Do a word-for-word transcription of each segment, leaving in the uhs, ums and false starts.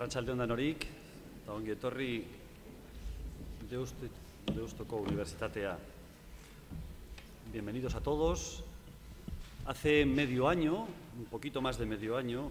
Arratsalde on danorik, eta ongi etorri Deusto, Deustoko Universitatea. Bienvenidos a todos. Hace medio año, un poquito más de medio año,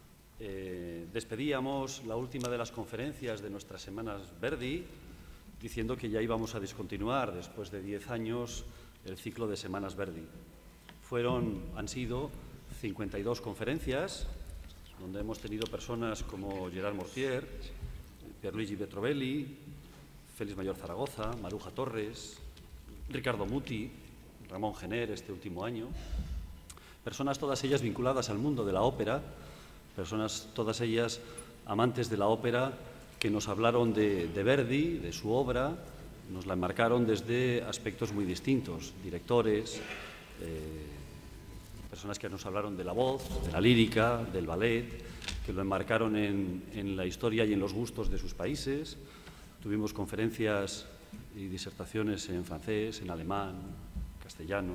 eh, despedíamos la última de las conferencias de nuestras Semanas Verdi, diciendo que ya íbamos a discontinuar después de diez años el ciclo de Semanas Verdi. Fueron, han sido cincuenta y dos conferencias, donde hemos tenido personas como Gerard Mortier, Pierluigi Betrovelli, Félix Mayor Zaragoza, Maruja Torres, Ricardo Muti, Ramón Gener este último año, personas todas ellas vinculadas al mundo de la ópera, personas todas ellas amantes de la ópera que nos hablaron de, de Verdi, de su obra, nos la enmarcaron desde aspectos muy distintos, directores, eh, personas que nos hablaron de la voz, de la lírica, del ballet, que lo enmarcaron en, en la historia y en los gustos de sus países. Tuvimos conferencias y disertaciones en francés, en alemán, castellano.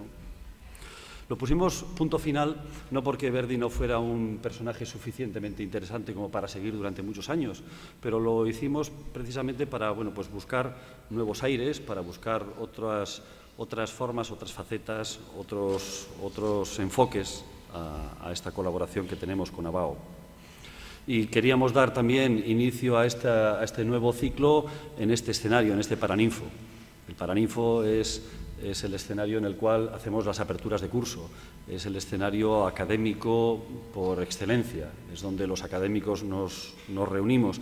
Lo pusimos punto final no porque Verdi no fuera un personaje suficientemente interesante como para seguir durante muchos años, pero lo hicimos precisamente para bueno, pues buscar nuevos aires, para buscar otras, otras formas, otras facetas, otros, otros enfoques a, a esta colaboración que tenemos con Abao. Y queríamos dar también inicio a, esta, a este nuevo ciclo en este escenario, en este Paraninfo. El Paraninfo es... es el escenario en el cual hacemos las aperturas de curso, es el escenario académico por excelencia, es donde los académicos nos, nos reunimos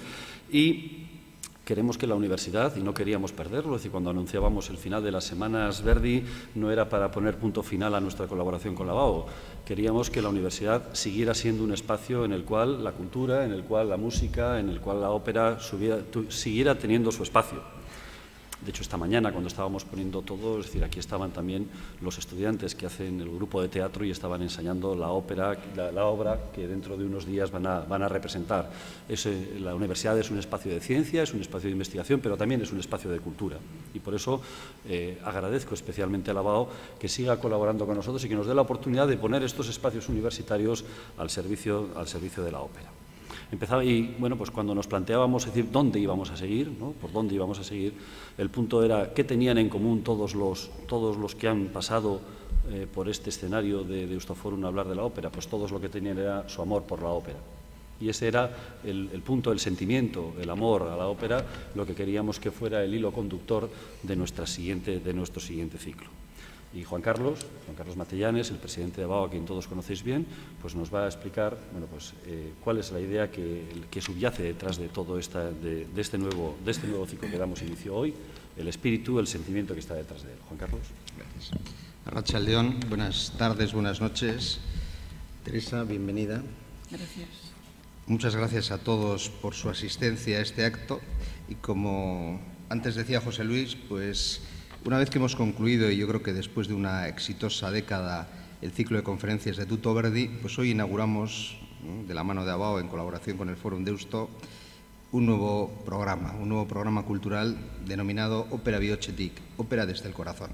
y queremos que la universidad, y no queríamos perderlo, es decir, cuando anunciábamos el final de las Semanas Verdi no era para poner punto final a nuestra colaboración con la Abao, queríamos que la universidad siguiera siendo un espacio en el cual la cultura, en el cual la música, en el cual la ópera subiera, tu, siguiera teniendo su espacio. De hecho, esta mañana, cuando estábamos poniendo todo, es decir, aquí estaban también los estudiantes que hacen el grupo de teatro y estaban ensayando la ópera, la, la obra que dentro de unos días van a, van a representar. Es, eh, la universidad es un espacio de ciencia, es un espacio de investigación, pero también es un espacio de cultura. Y por eso eh, agradezco especialmente a la Abao que siga colaborando con nosotros y que nos dé la oportunidad de poner estos espacios universitarios al servicio, al servicio de la ópera. Empezaba y, bueno, pues cuando nos planteábamos decir dónde íbamos a seguir, ¿no? Por dónde íbamos a seguir, el punto era qué tenían en común todos los, todos los que han pasado eh, por este escenario de Deustoforum a hablar de la ópera, pues todos lo que tenían era su amor por la ópera. Y ese era el, el punto, el sentimiento, el amor a la ópera, lo que queríamos que fuera el hilo conductor de, nuestra siguiente, de nuestro siguiente ciclo. Y Juan Carlos, Juan Carlos Matellanes, el presidente de Abao, a quien todos conocéis bien, pues nos va a explicar bueno, pues, eh, cuál es la idea que, que subyace detrás de todo esta, de, de, este nuevo, de este nuevo ciclo que damos inicio hoy, el espíritu, el sentimiento que está detrás de él. Juan Carlos. Gracias. Arratsalde-on, buenas tardes, buenas noches. Teresa, bienvenida. Gracias. Muchas gracias a todos por su asistencia a este acto y como antes decía José Luis, pues una vez que hemos concluido, y yo creo que después de una exitosa década, el ciclo de conferencias de Tutto Verdi, pues hoy inauguramos, ¿no?, de la mano de Abao, en colaboración con el Forum Deusto, un nuevo programa, un nuevo programa cultural denominado Opera Biochetic, Ópera desde el Corazón.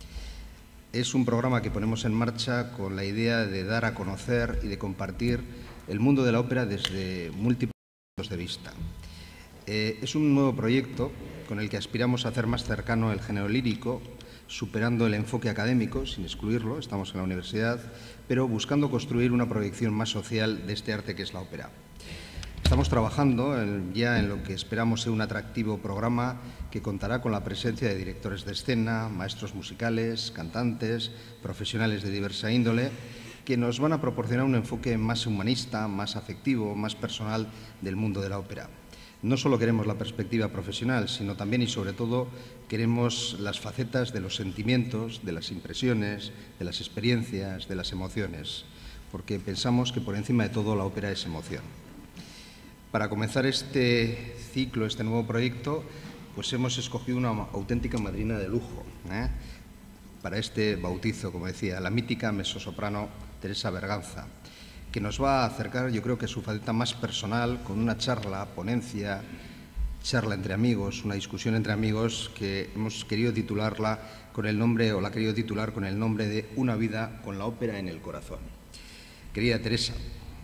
Es un programa que ponemos en marcha con la idea de dar a conocer y de compartir el mundo de la ópera desde múltiples puntos de vista. Eh, es un nuevo proyecto con el que aspiramos a hacer más cercano el género lírico, superando el enfoque académico, sin excluirlo, estamos en la universidad, pero buscando construir una proyección más social de este arte que es la ópera. Estamos trabajando en, ya en lo que esperamos sea un atractivo programa que contará con la presencia de directores de escena, maestros musicales, cantantes, profesionales de diversa índole, que nos van a proporcionar un enfoque más humanista, más afectivo, más personal del mundo de la ópera. No solo queremos la perspectiva profesional, sino también y sobre todo queremos las facetas de los sentimientos, de las impresiones, de las experiencias, de las emociones, porque pensamos que por encima de todo la ópera es emoción. Para comenzar este ciclo, este nuevo proyecto, pues hemos escogido una auténtica madrina de lujo, ¿eh? para este bautizo, como decía, la mítica mezzosoprano Teresa Berganza, que nos va a acercar, yo creo que su faceta más personal, con una charla, ponencia, charla entre amigos, una discusión entre amigos que hemos querido titularla con el nombre, o la ha querido titular con el nombre de Una vida con la ópera en el corazón. Querida Teresa,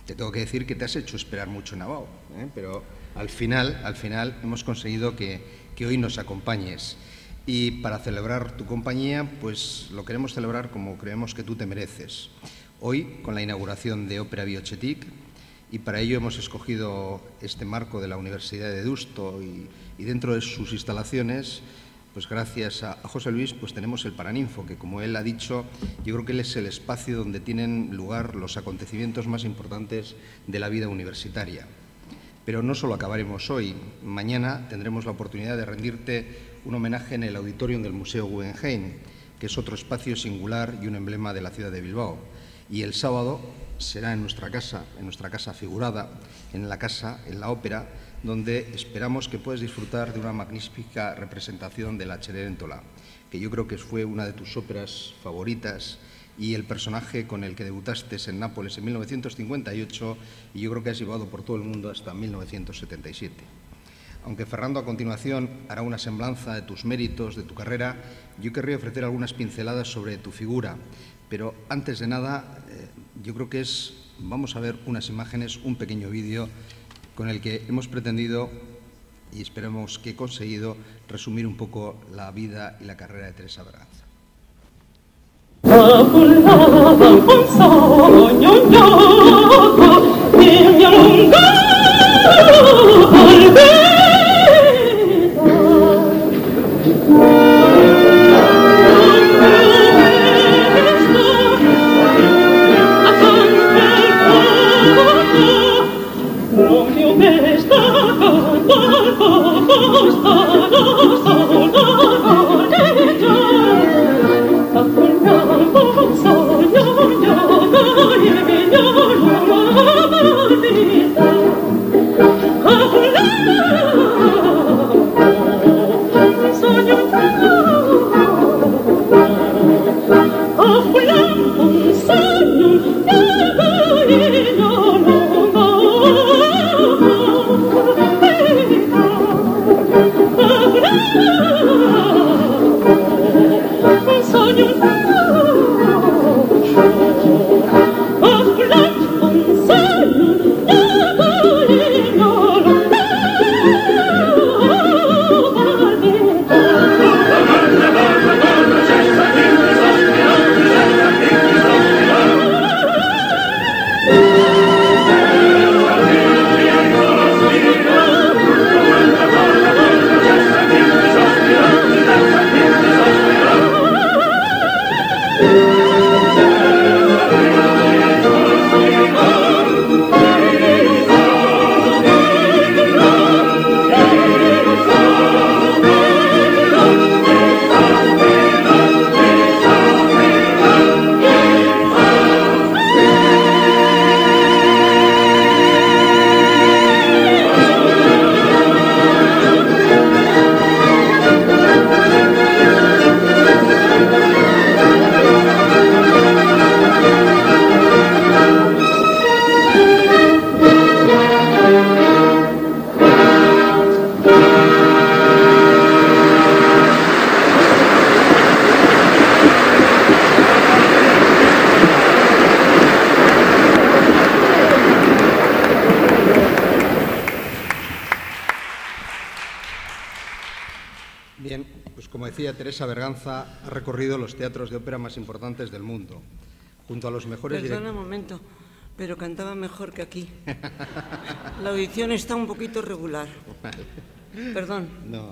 te tengo que decir que te has hecho esperar mucho en Navao, ¿eh? Pero al final, al final hemos conseguido que, que hoy nos acompañes. Y para celebrar tu compañía, pues lo queremos celebrar como creemos que tú te mereces. Hoy, con la inauguración de Ópera Biochetic, y para ello hemos escogido este marco de la Universidad de Deusto y, y dentro de sus instalaciones, pues gracias a, a José Luis, pues tenemos el Paraninfo, que como él ha dicho, yo creo que él es el espacio donde tienen lugar los acontecimientos más importantes de la vida universitaria. Pero no solo acabaremos hoy, mañana tendremos la oportunidad de rendirte un homenaje en el auditorium del Museo Guggenheim, que es otro espacio singular y un emblema de la ciudad de Bilbao. Y el sábado será en nuestra casa, en nuestra casa figurada, en la casa, en la ópera, donde esperamos que puedas disfrutar de una magnífica representación de la Cenerentola, que yo creo que fue una de tus óperas favoritas y el personaje con el que debutaste en Nápoles en mil novecientos cincuenta y ocho y yo creo que has llevado por todo el mundo hasta mil novecientos setenta y siete. Aunque Fernando a continuación hará una semblanza de tus méritos, de tu carrera, yo querría ofrecer algunas pinceladas sobre tu figura, pero antes de nada, eh, yo creo que es, vamos a ver unas imágenes, un pequeño vídeo con el que hemos pretendido, y esperemos que he conseguido, resumir un poco la vida y la carrera de Teresa Berganza. Teresa Berganza ha recorrido los teatros de ópera más importantes del mundo, junto a los mejores... Perdona un momento, pero cantaba mejor que aquí. La audición está un poquito regular. Perdón. No.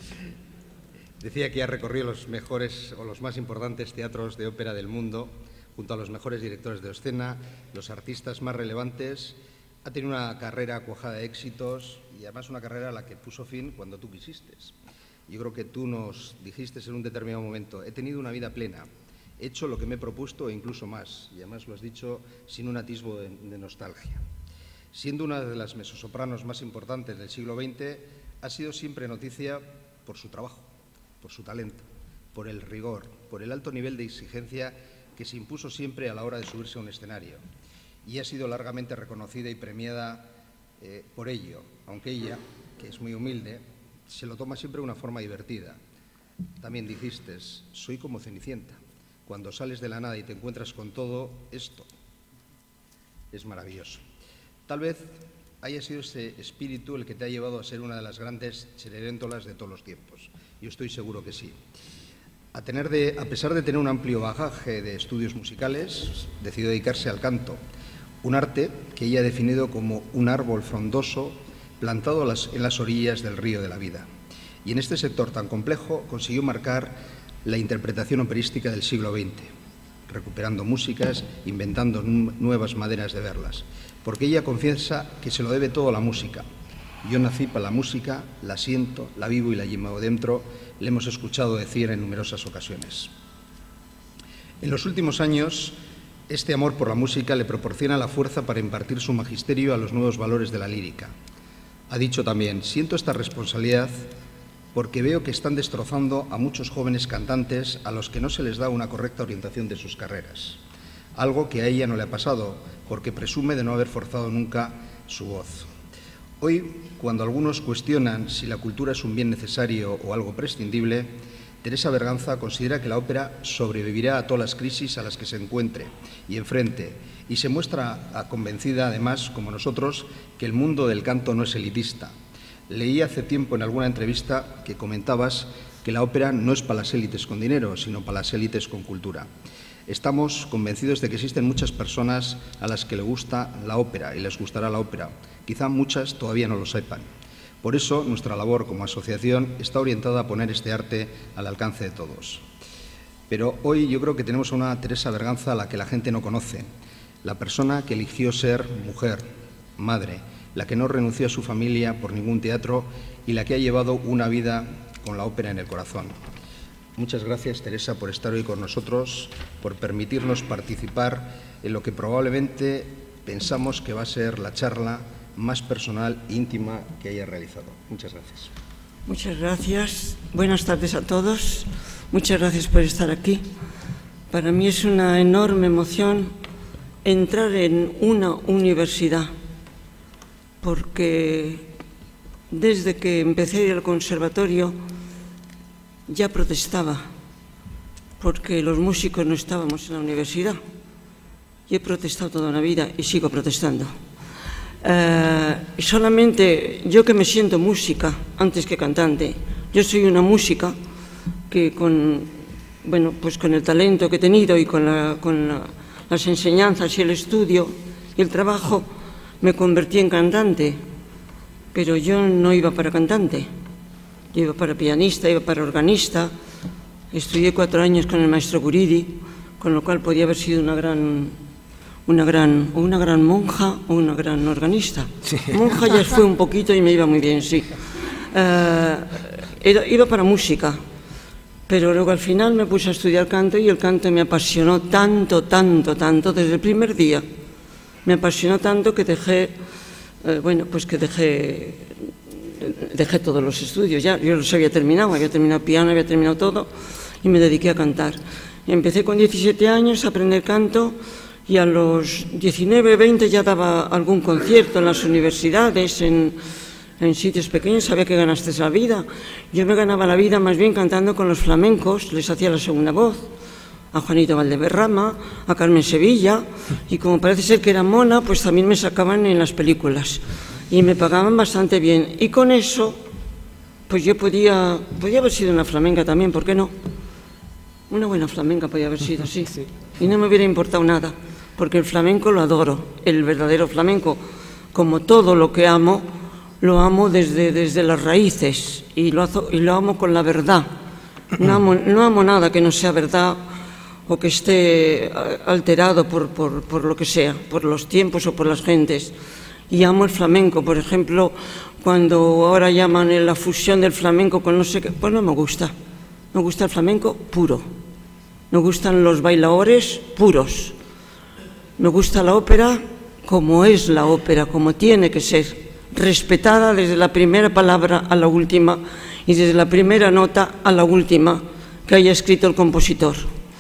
Decía que ha recorrido los mejores o los más importantes teatros de ópera del mundo, junto a los mejores directores de escena, los artistas más relevantes. Ha tenido una carrera cuajada de éxitos y además una carrera a la que puso fin cuando tú quisiste. Yo creo que tú nos dijiste en un determinado momento, he tenido una vida plena, he hecho lo que me he propuesto e incluso más, y además lo has dicho sin un atisbo de, de nostalgia. Siendo una de las mezzosopranos más importantes del siglo veinte, ha sido siempre noticia por su trabajo, por su talento, por el rigor, por el alto nivel de exigencia que se impuso siempre a la hora de subirse a un escenario, y ha sido largamente reconocida y premiada eh, por ello, aunque ella, que es muy humilde, se lo toma siempre de una forma divertida. También dijiste, soy como Cenicienta. Cuando sales de la nada y te encuentras con todo esto, es maravilloso. Tal vez haya sido ese espíritu el que te ha llevado a ser una de las grandes cenerentolas de todos los tiempos. Yo estoy seguro que sí. A, tener de, a pesar de tener un amplio bagaje de estudios musicales, decidió dedicarse al canto, un arte que ella ha definido como un árbol frondoso plantado a las, en las orillas del río de la vida. Y en este sector tan complejo consiguió marcar la interpretación operística del siglo veinte, recuperando músicas, inventando nuevas maneras de verlas, porque ella confiesa que se lo debe todo a la música. Yo nací para la música, la siento, la vivo y la llevo dentro, le hemos escuchado decir en numerosas ocasiones. En los últimos años, este amor por la música le proporciona la fuerza para impartir su magisterio a los nuevos valores de la lírica. Ha dicho también, siento esta responsabilidad porque veo que están destrozando a muchos jóvenes cantantes a los que no se les da una correcta orientación de sus carreras. Algo que a ella no le ha pasado, porque presume de no haber forzado nunca su voz. Hoy, cuando algunos cuestionan si la cultura es un bien necesario o algo prescindible, Teresa Berganza considera que la ópera sobrevivirá a todas las crisis a las que se encuentre y enfrente, y se muestra convencida, además, como nosotros, que el mundo del canto no es elitista. Leí hace tiempo en alguna entrevista que comentabas que la ópera no es para las élites con dinero, sino para las élites con cultura. Estamos convencidos de que existen muchas personas a las que les gusta la ópera y les gustará la ópera. Quizá muchas todavía no lo sepan. Por eso, nuestra labor como asociación está orientada a poner este arte al alcance de todos. Pero hoy yo creo que tenemos a una Teresa Berganza a la que la gente no conoce, la persona que eligió ser mujer, madre, la que no renunció a su familia por ningún teatro y la que ha llevado una vida con la ópera en el corazón. Muchas gracias, Teresa, por estar hoy con nosotros, por permitirnos participar en lo que probablemente pensamos que va a ser la charla más personal e íntima que haya realizado. Muchas gracias. Muchas gracias. Buenas tardes a todos. Muchas gracias por estar aquí. Para mí es una enorme emoción entrar en una universidad, porque desde que empecé a ir al conservatorio ya protestaba, porque los músicos no estábamos en la universidad. Y he protestado toda una vida y sigo protestando. Eh, solamente yo que me siento música antes que cantante, yo soy una música que con, bueno, pues con el talento que he tenido y con, la, con la, las enseñanzas y el estudio y el trabajo me convertí en cantante, pero yo no iba para cantante, yo iba para pianista, iba para organista, estudié cuatro años con el maestro Guridi, con lo cual podía haber sido una gran, una gran, o una gran monja o una gran organista. Sí. Monja ya fue un poquito y me iba muy bien, sí. Uh, era, iba para música, pero luego al final me puse a estudiar canto y el canto me apasionó tanto, tanto, tanto, desde el primer día. Me apasionó tanto que dejé, eh, bueno, pues que dejé, dejé todos los estudios ya. Yo los había terminado, había terminado piano, había terminado todo y me dediqué a cantar. Empecé con diecisiete años a aprender canto y a los diecinueve, veinte ya daba algún concierto en las universidades, en, en sitios pequeños, sabía que ganaste la vida. Yo me ganaba la vida más bien cantando con los flamencos, les hacía la segunda voz, a Juanito Valdeberrama, a Carmen Sevilla, y como parece ser que era mona, pues también me sacaban en las películas y me pagaban bastante bien. Y con eso, pues yo podía, podía haber sido una flamenca también, ¿por qué no? Una buena flamenca podía haber sido, sí. Sí. Y no me hubiera importado nada, porque el flamenco lo adoro, el verdadero flamenco. Como todo lo que amo, lo amo desde, desde las raíces y lo, y lo amo con la verdad. No amo, no amo nada que no sea verdad o que esté alterado por, por, por lo que sea, por los tiempos o por las gentes. Y amo el flamenco, por ejemplo, cuando ahora llaman la fusión del flamenco con no sé qué, pues no me gusta. Me gusta el flamenco puro. Me gustan los bailadores puros. Me gusta la ópera como es la ópera, como tiene que ser, respetada desde la primera palabra a la última y desde la primera nota a la última que haya escrito el compositor.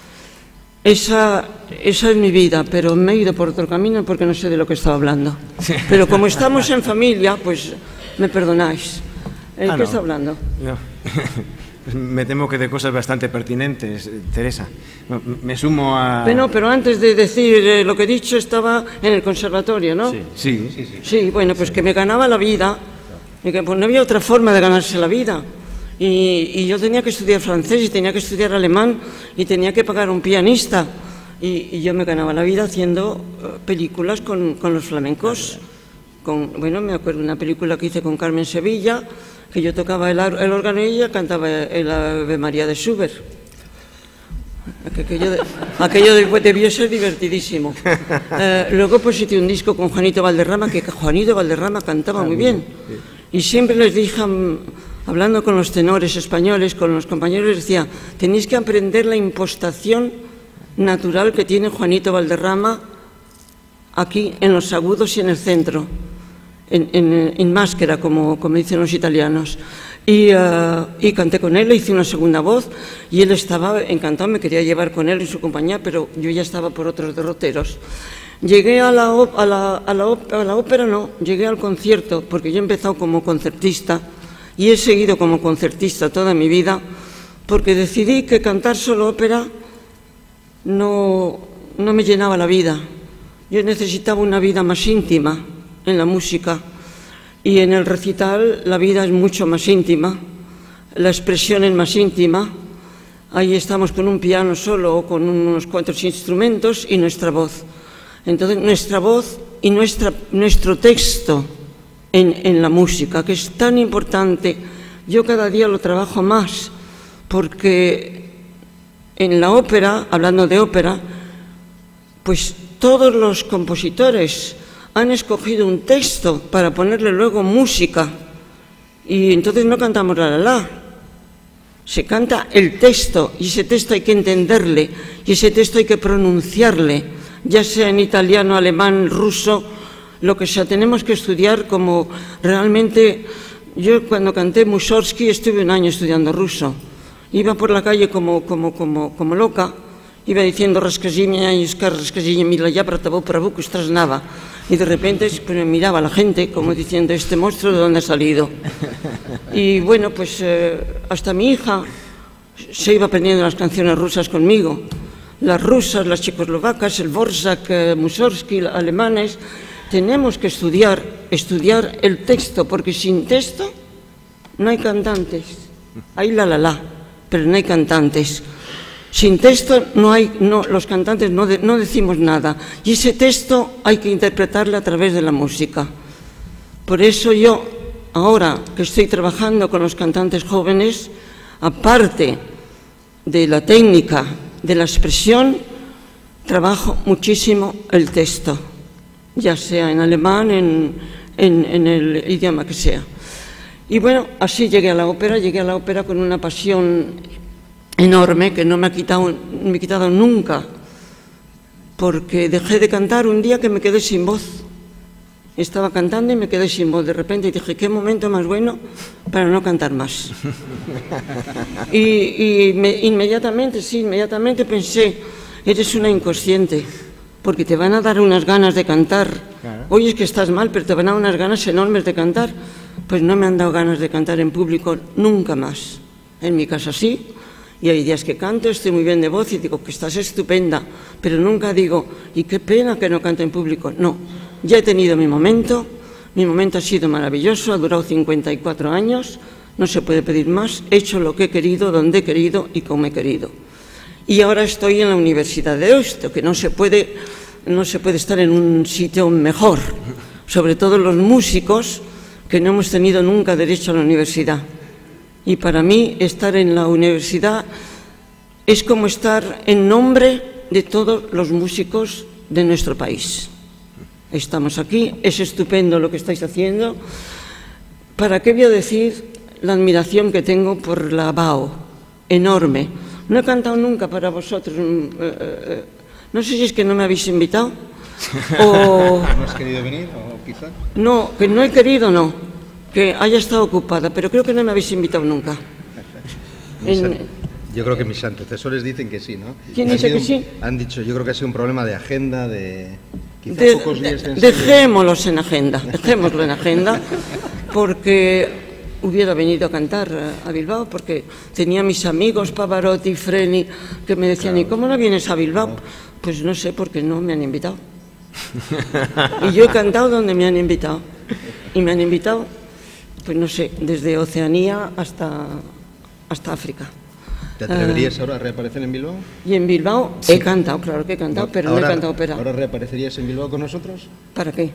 Esa, esa es mi vida, pero me he ido por otro camino porque no sé de lo que estaba hablando. Pero como estamos en familia, pues me perdonáis. ¿Eh, ah, ¿Qué no. está hablando? No. me temo que de cosas bastante pertinentes, Teresa. Me sumo a... Bueno, pero antes de decir eh, lo que he dicho, estaba en el conservatorio, ¿no? Sí, sí, sí. Sí, sí bueno, pues sí. Que me ganaba la vida, y que pues, no había otra forma de ganarse la vida. Y, y yo tenía que estudiar francés y tenía que estudiar alemán y tenía que pagar un pianista. Y, y yo me ganaba la vida haciendo uh, películas con, con los flamencos. Con, bueno, me acuerdo de una película que hice con Carmen Sevilla, que yo tocaba el, el órgano y ella cantaba el Ave María de Schubert. Aquello, de, aquello de, debió ser divertidísimo. Eh, luego pues hice un disco con Juanito Valderrama, que Juanito Valderrama cantaba muy bien. Y siempre les dije, hablando con los tenores españoles, con los compañeros, les decía, tenéis que aprender la impostación natural que tiene Juanito Valderrama aquí en los agudos y en el centro. En, en, en máscara, como, como dicen los italianos. Y, uh, y canté con él, le hice una segunda voz y él estaba encantado, me quería llevar con él en su compañía, pero yo ya estaba por otros derroteros. Llegué a la, a la, a la, a la ópera, no, llegué al concierto, porque yo he empezado como concertista y he seguido como concertista toda mi vida, porque decidí que cantar solo ópera no, no me llenaba la vida. Yo necesitaba una vida más íntima en la música, y en el recital la vida es mucho más íntima, la expresión es más íntima. Ahí estamos con un piano solo o con unos cuantos instrumentos y nuestra voz. Entonces nuestra voz y nuestra, nuestro texto en, en la música, que es tan importante, yo cada día lo trabajo más, porque en la ópera, hablando de ópera, pues todos los compositores han escogido un texto para ponerle luego música y entonces no cantamos la la la, se canta el texto y ese texto hay que entenderle y ese texto hay que pronunciarle, ya sea en italiano, alemán, ruso, lo que sea, tenemos que estudiar como realmente. Yo cuando canté Mussorgsky estuve un año estudiando ruso, iba por la calle como, como, como, como loca, iba diciendo raskazimia y raskazimia mila ya para tabú para buco estrasnava. Y de repente pues, me miraba la gente como diciendo, este monstruo ¿de dónde ha salido? Y bueno, pues eh, hasta mi hija se iba aprendiendo las canciones rusas conmigo. Las rusas, las checoslovacas, el Dvorak, eh, Mussorgsky, alemanes. Tenemos que estudiar, estudiar el texto, porque sin texto no hay cantantes. Hay la la la, pero no hay cantantes. Sin texto no hay, no, los cantantes no, de, no decimos nada y ese texto hay que interpretarlo a través de la música. Por eso yo, ahora que estoy trabajando con los cantantes jóvenes, aparte de la técnica, de la expresión, trabajo muchísimo el texto, ya sea en alemán, en, en, en el idioma que sea. Y bueno, así llegué a la ópera, llegué a la ópera con una pasión enorme que no me ha quitado, me he quitado nunca, porque dejé de cantar un día que me quedé sin voz. Estaba cantando y me quedé sin voz. De repente dije, qué momento más bueno para no cantar más. Y, y me, inmediatamente, sí, inmediatamente pensé, eres una inconsciente, porque te van a dar unas ganas de cantar. Oye, es que estás mal, pero te van a dar unas ganas enormes de cantar. Pues no me han dado ganas de cantar en público nunca más. En mi casa sí. Y hay días que canto, estoy muy bien de voz y digo que estás estupenda, pero nunca digo, y qué pena que no canto en público. No, ya he tenido mi momento, mi momento ha sido maravilloso, ha durado cincuenta y cuatro años, no se puede pedir más, he hecho lo que he querido, donde he querido y como he querido. Y ahora estoy en la Universidad de Deusto, que no se puede, no se puede estar en un sitio mejor, sobre todo los músicos que no hemos tenido nunca derecho a la universidad. Y para mí estar en la universidad es como estar en nombre de todos los músicos de nuestro país. Estamos aquí, es estupendo lo que estáis haciendo. ¿Para qué voy a decir la admiración que tengo por la B A O? Enorme. No he cantado nunca para vosotros. No sé si es que no me habéis invitado o... ¿No has querido venir o quizá? No, que no he querido, no. Que haya estado ocupada, pero creo que no me habéis invitado nunca. En... Yo creo que mis antecesores dicen que sí, ¿no? ¿Quién dice que sí? Han dicho, yo creo que ha sido un problema de agenda, de... Quizá de, pocos días de, dejémoslos en agenda, dejémoslo en agenda, porque hubiera venido a cantar a Bilbao, porque tenía mis amigos, Pavarotti, Freni, que me decían, claro. ¿Y cómo no vienes a Bilbao? Pues no sé, porque no me han invitado. Y yo he cantado donde me han invitado. Y me han invitado, pues no sé, desde Oceanía hasta, hasta África. ¿Te atreverías uh, ahora a reaparecer en Bilbao? Y en Bilbao sí. He cantado, claro que he cantado, no, pero ahora, no he cantado ópera. ¿Ahora reaparecerías en Bilbao con nosotros? ¿Para qué?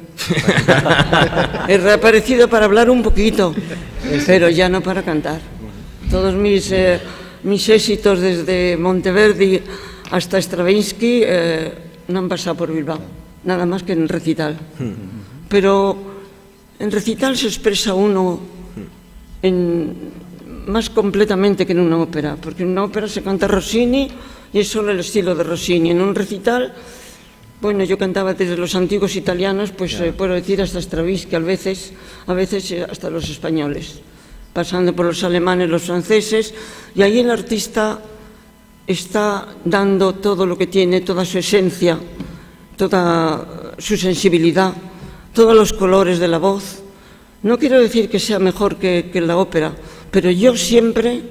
He reaparecido para hablar un poquito, pero ya no para cantar. Todos mis, eh, mis éxitos desde Monteverdi hasta Stravinsky eh, no han pasado por Bilbao, nada más que en el recital. Pero en recital se expresa uno en... más completamente que en una ópera, porque en una ópera se canta Rossini y es solo el estilo de Rossini. En un recital, bueno, yo cantaba desde los antiguos italianos, pues yeah. eh, puedo decir hasta Stravinsky, a veces, a veces eh, hasta los españoles, pasando por los alemanes, los franceses, y ahí el artista está dando todo lo que tiene, toda su esencia, toda su sensibilidad, todos los colores de la voz. No quiero decir que sea mejor que, que la ópera, pero yo siempre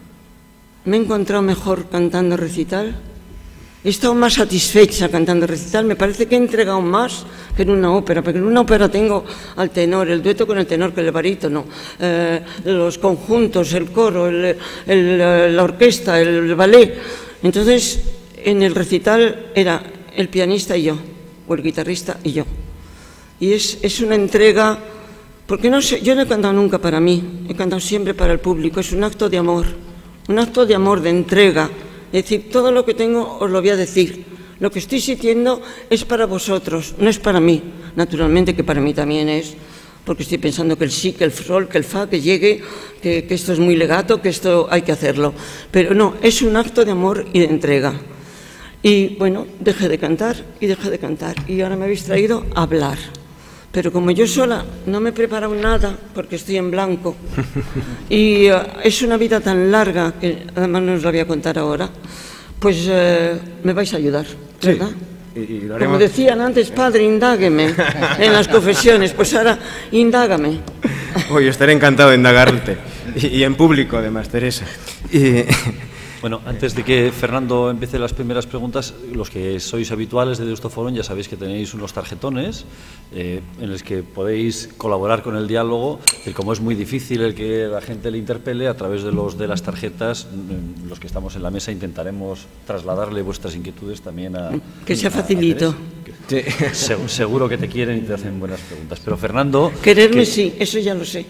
me he encontrado mejor cantando recital. He estado más satisfecha cantando recital. Me parece que he entregado más que en una ópera, porque en una ópera tengo al tenor, el dueto con el tenor, que el barítono, eh, los conjuntos, el coro, el, el, la orquesta, el ballet. Entonces, en el recital era el pianista y yo, o el guitarrista y yo. Y es, es una entrega... Porque no sé, yo no he cantado nunca para mí, he cantado siempre para el público. Es un acto de amor, un acto de amor, de entrega. Es decir, todo lo que tengo os lo voy a decir. Lo que estoy sintiendo es para vosotros, no es para mí. Naturalmente que para mí también es, porque estoy pensando que el sí, que el sol, que el fa, que llegue, que, que esto es muy legato, que esto hay que hacerlo. Pero no, es un acto de amor y de entrega. Y bueno, dejé de cantar y dejé de cantar. Y ahora me habéis traído a hablar. Pero como yo sola no me he preparado nada, porque estoy en blanco, y uh, es una vida tan larga, que además no os la voy a contar ahora, pues uh, me vais a ayudar, ¿verdad? Sí, y, y lo haremos... Como decían antes, padre, indágueme en las confesiones, pues ahora indágame. Hoy estaré encantado de indagarte, y, y en público además, Teresa. Y... Bueno, antes de que Fernando empiece las primeras preguntas, los que sois habituales de Deusto Forum ya sabéis que tenéis unos tarjetones eh, en los que podéis colaborar con el diálogo, que como es muy difícil el que la gente le interpele, a través de los de las tarjetas, los que estamos en la mesa intentaremos trasladarle vuestras inquietudes también a... Que sea facilito. Sí. Seguro que te quieren y te hacen buenas preguntas. Pero Fernando... Quererme que, sí, eso ya lo sé.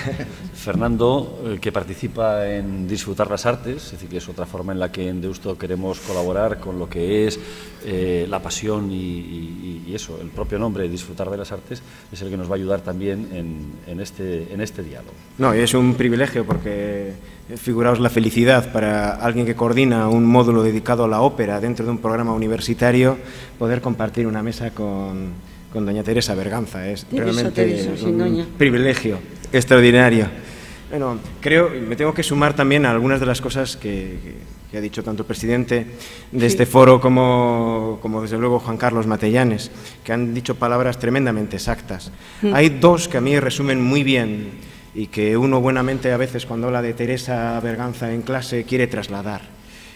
Fernando, eh, que participa en Disfrutar las Artes, es decir, que es otra forma en la que en Deusto queremos colaborar con lo que es eh, la pasión y, y, y eso, el propio nombre, Disfrutar de las Artes, es el que nos va a ayudar también en, en, este, en este diálogo. No, es un privilegio porque figuraos la felicidad para alguien que coordina un módulo dedicado a la ópera dentro de un programa universitario, poder compartir una mesa con, con doña Teresa Berganza. Es Teresa, realmente Teresa, un doña. privilegio extraordinario. Bueno, creo, me tengo que sumar también a algunas de las cosas que, que, que ha dicho tanto el presidente de sí. este foro como, como desde luego Juan Carlos Matellanes, que han dicho palabras tremendamente exactas. Mm. Hay dos que a mí resumen muy bien y que uno buenamente a veces cuando habla de Teresa Berganza en clase quiere trasladar.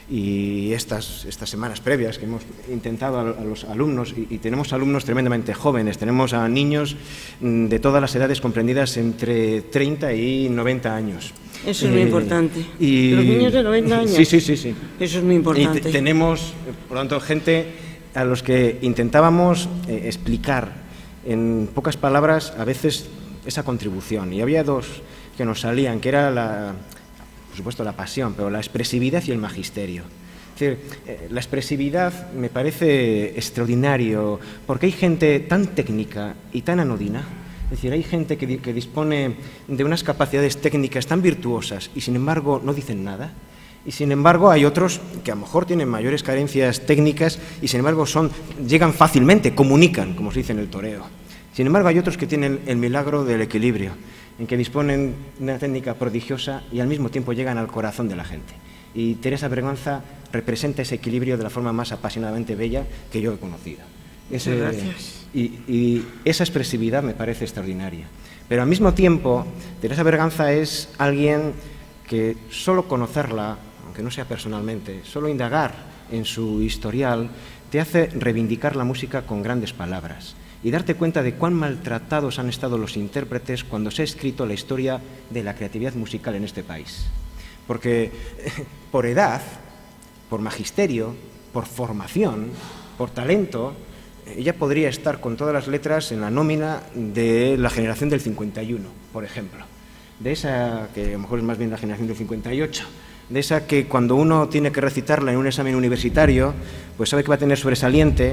Y estas, estas semanas previas que hemos intentado a, a los alumnos, y, y tenemos alumnos tremendamente jóvenes, tenemos a niños de todas las edades comprendidas entre treinta y noventa años. Eso es eh, muy importante. Y, los niños de noventa años. Sí, sí, sí, sí. Eso es muy importante. Y tenemos, por lo tanto, gente a los que intentábamos eh, explicar en pocas palabras a veces esa contribución. Y había dos que nos salían, que era la... por supuesto la pasión, pero la expresividad y el magisterio. Es decir, eh, la expresividad me parece extraordinario, porque hay gente tan técnica y tan anodina. Es decir, hay gente que, que dispone de unas capacidades técnicas tan virtuosas y sin embargo no dicen nada. Y sin embargo hay otros que a lo mejor tienen mayores carencias técnicas y sin embargo son, llegan fácilmente, comunican, como se dice en el toreo. Sin embargo hay otros que tienen el milagro del equilibrio, en que disponen de una técnica prodigiosa y al mismo tiempo llegan al corazón de la gente. Y Teresa Berganza representa ese equilibrio de la forma más apasionadamente bella que yo he conocido. Ese, gracias. Y, y esa expresividad me parece extraordinaria. Pero al mismo tiempo, Teresa Berganza es alguien que solo conocerla, aunque no sea personalmente, solo indagar en su historial, te hace reivindicar la música con grandes palabras y darte cuenta de cuán maltratados han estado los intérpretes cuando se ha escrito la historia de la creatividad musical en este país. Porque por edad, por magisterio, por formación, por talento, ella podría estar con todas las letras en la nómina de la generación del cincuenta y uno, por ejemplo. De esa, que a lo mejor es más bien la generación del cincuenta y ocho, de esa que cuando uno tiene que recitarla en un examen universitario, pues sabe que va a tener sobresaliente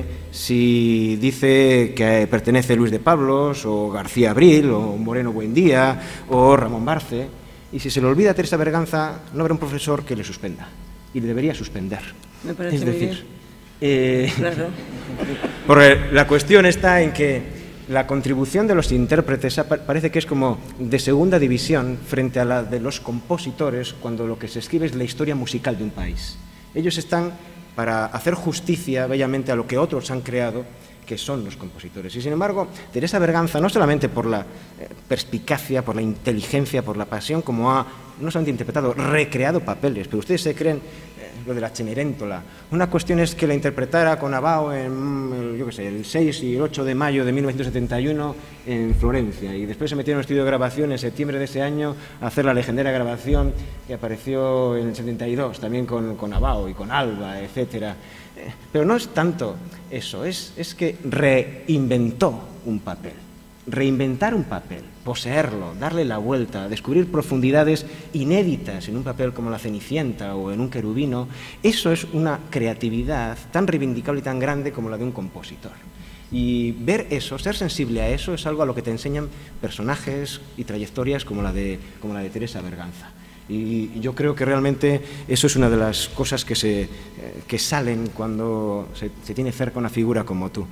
si dice que pertenece Luis de Pablos, o García Abril, o Moreno Buendía, o Ramón Barce, y si se le olvida a Teresa Berganza, no habrá un profesor que le suspenda, y le debería suspender. Me parece es muy decir, bien. Eh, Claro. Porque la cuestión está en que la contribución de los intérpretes parece que es como de segunda división frente a la de los compositores cuando lo que se escribe es la historia musical de un país. Ellos están para hacer justicia bellamente a lo que otros han creado, que son los compositores. Y sin embargo, Teresa Berganza, no solamente por la perspicacia, por la inteligencia, por la pasión, como ha no solamente interpretado, recreado papeles, pero ustedes se creen lo de la Cenerentola. Una cuestión es que la interpretara con Abao en, yo qué sé, el seis y el ocho de mayo de mil novecientos setenta y uno en Florencia, y después se metió en un estudio de grabación en septiembre de ese año a hacer la legendaria grabación que apareció en el setenta y dos, también con, con Abao y con Alba, etcétera. Pero no es tanto eso, es, es que reinventó un papel. Reinventar un papel, poseerlo, darle la vuelta, descubrir profundidades inéditas en un papel como la Cenicienta o en un Querubino, eso es una creatividad tan reivindicable y tan grande como la de un compositor. Y ver eso, ser sensible a eso, es algo a lo que te enseñan personajes y trayectorias como la de, como la de Teresa Berganza. Y yo creo que realmente eso es una de las cosas que, se, eh, que salen cuando se, se tiene cerca una figura como tú.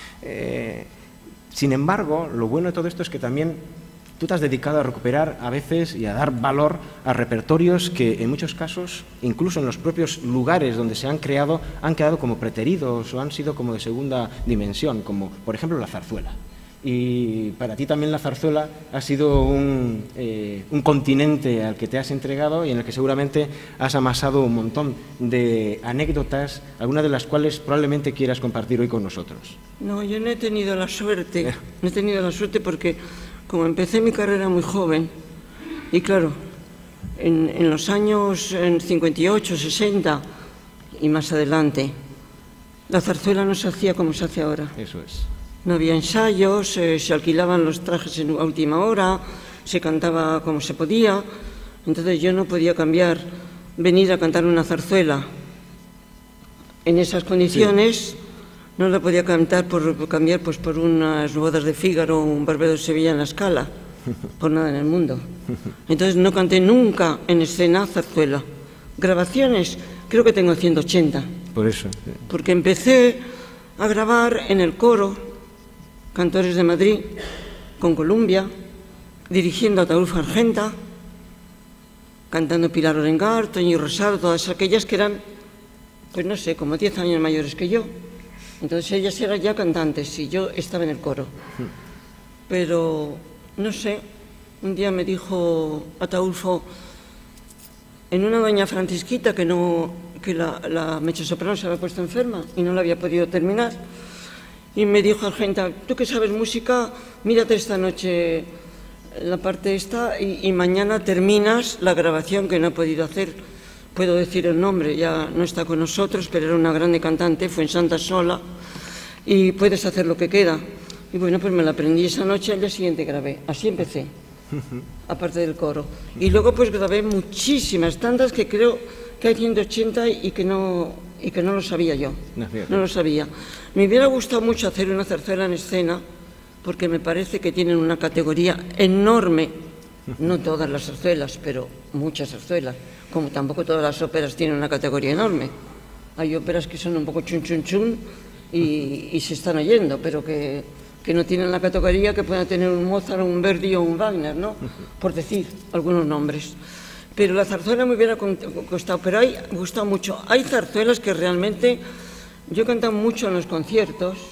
Eh, Sin embargo, lo bueno de todo esto es que también tú te has dedicado a recuperar a veces y a dar valor a repertorios que en muchos casos, incluso en los propios lugares donde se han creado, han quedado como preteridos o han sido como de segunda dimensión, como por ejemplo la zarzuela. Y para ti también la zarzuela ha sido un, eh, un continente al que te has entregado y en el que seguramente has amasado un montón de anécdotas, algunas de las cuales probablemente quieras compartir hoy con nosotros. No, yo no he tenido la suerte, no he tenido la suerte porque como empecé mi carrera muy joven, y claro, en, en los años en cincuenta y ocho, sesenta y más adelante, la zarzuela no se hacía como se hace ahora. Eso es. No había ensayos, eh, se alquilaban los trajes en última hora, se cantaba como se podía. Entonces yo no podía cambiar, venir a cantar una zarzuela en esas condiciones, sí. No la podía cantar por, por cambiar pues, por unas bodas de Fígaro o un barbero de Sevilla en la Scala, por nada en el mundo. Entonces no canté nunca en escena zarzuela. Grabaciones, creo que tengo ciento ochenta. Por eso. Sí. Porque empecé a grabar en el coro Cantores de Madrid, con Columbia, dirigiendo a Ataúlfo Argenta, cantando Pilar Orengar, Toño Rosado, todas aquellas que eran, pues no sé, como diez años mayores que yo. Entonces ellas eran ya cantantes y yo estaba en el coro. Pero, no sé, un día me dijo Ataúlfo, en una doña Francisquita que, no, que la, la mezzosoprano se había puesto enferma y no la había podido terminar, y me dijo Argenta, tú que sabes música, mírate esta noche la parte esta y, y mañana terminas la grabación que no he podido hacer. Puedo decir el nombre, ya no está con nosotros, pero era una grande cantante, fue en Santa Sola, y puedes hacer lo que queda. Y bueno, pues me la aprendí esa noche, al día siguiente grabé. Así empecé, aparte del coro. Y luego pues grabé muchísimas, tantas que creo que hay ciento ochenta y que no, y que no lo sabía yo. No, no lo sabía. Me hubiera gustado mucho hacer una zarzuela en escena, porque me parece que tienen una categoría enorme, no todas las zarzuelas, pero muchas zarzuelas, como tampoco todas las óperas tienen una categoría enorme. Hay óperas que son un poco chun chun chun y, y se están oyendo, pero que, que no tienen la categoría que pueda tener un Mozart, un Verdi o un Wagner, ¿no? Por decir algunos nombres. Pero la zarzuela me hubiera costado, pero hay gustado mucho. Hay zarzuelas que realmente yo he cantado mucho en los conciertos,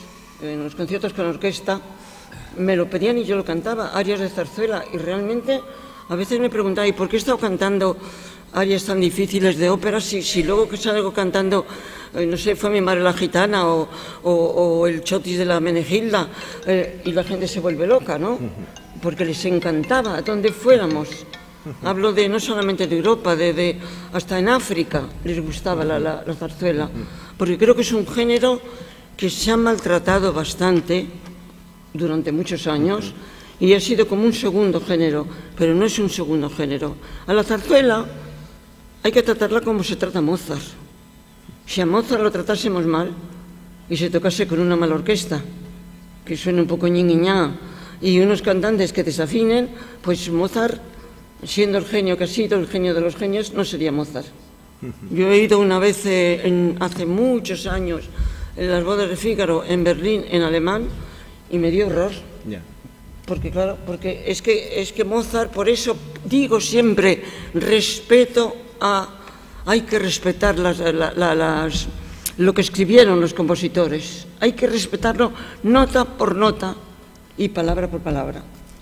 en los conciertos con orquesta, me lo pedían y yo lo cantaba, arias de zarzuela, y realmente a veces me preguntaba, ¿y por qué he estado cantando arias tan difíciles de ópera si, si luego que salgo cantando, eh, no sé, fue Mi madre la gitana o, o, o el chotis de la Menegilda, eh, y la gente se vuelve loca, ¿no? Porque les encantaba, donde fuéramos. Hablo de no solamente de Europa, de, de hasta en África les gustaba la, la, la zarzuela, porque creo que es un género que se ha maltratado bastante durante muchos años y ha sido como un segundo género, pero no es un segundo género. A la zarzuela hay que tratarla como se trata a Mozart. Si a Mozart lo tratásemos mal y se tocase con una mala orquesta, que suene un poco ñiñiñá, y unos cantantes que desafinen, pues Mozart, siendo el genio que ha sido, el genio de los genios, no sería Mozart. Yo he ido una vez, eh, en, hace muchos años, en las bodas de Fígaro, en Berlín, en alemán, y me dio horror. Yeah. Porque, claro, porque es que, es que Mozart, por eso digo siempre, respeto a... Hay que respetar las, la, la, las, lo que escribieron los compositores. Hay que respetarlo nota por nota y palabra por palabra.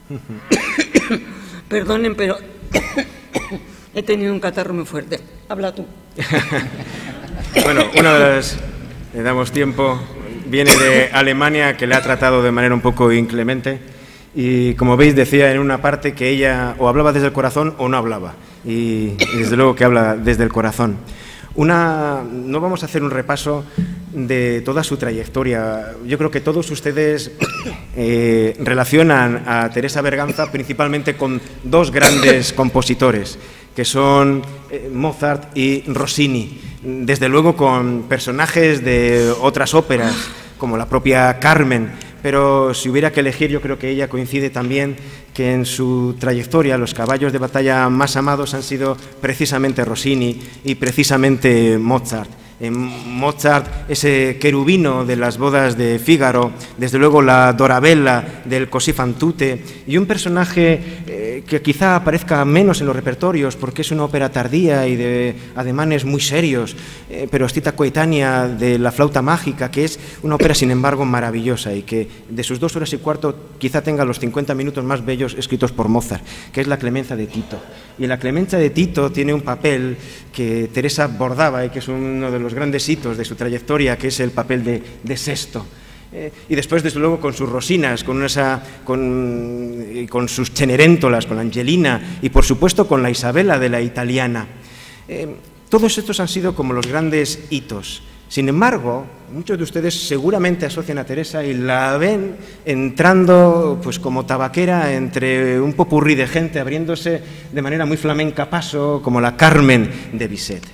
Perdonen, pero he tenido un catarro muy fuerte. Habla tú. Bueno, una de las... Le damos tiempo. Viene de Alemania, que le ha tratado de manera un poco inclemente. Y como veis, decía en una parte que ella o hablaba desde el corazón o no hablaba. Y, y desde luego que habla desde el corazón. Una, no vamos a hacer un repaso de toda su trayectoria. Yo creo que todos ustedes eh, relacionan a Teresa Berganza principalmente con dos grandes compositores, que son eh, Mozart y Rossini. Desde luego con personajes de otras óperas, como la propia Carmen. Pero si hubiera que elegir, yo creo que ella coincide también que en su trayectoria los caballos de batalla más amados han sido precisamente Rossini y precisamente Mozart. En Mozart, ese querubino de las bodas de Fígaro, desde luego la Dorabella del Così fan tutte, y un personaje eh, que quizá aparezca menos en los repertorios porque es una ópera tardía y de ademanes muy serios, eh, pero Stita coetánea de La flauta mágica, que es una ópera sin embargo maravillosa y que de sus dos horas y cuarto quizá tenga los cincuenta minutos más bellos escritos por Mozart, que es La clemencia de Tito. Y en La clemencia de Tito tiene un papel que Teresa bordaba y que es uno de los grandes hitos de su trayectoria, que es el papel de, de Sesto. Eh, y después, desde luego, con sus Rosinas, con, esa, con, con sus Cenerentolas, con la Angelina y, por supuesto, con la Isabela de la Italiana. Eh, todos estos han sido como los grandes hitos. Sin embargo, muchos de ustedes seguramente asocian a Teresa y la ven entrando pues como tabaquera entre un popurrí de gente, abriéndose de manera muy flamenca paso, como la Carmen de Bizet.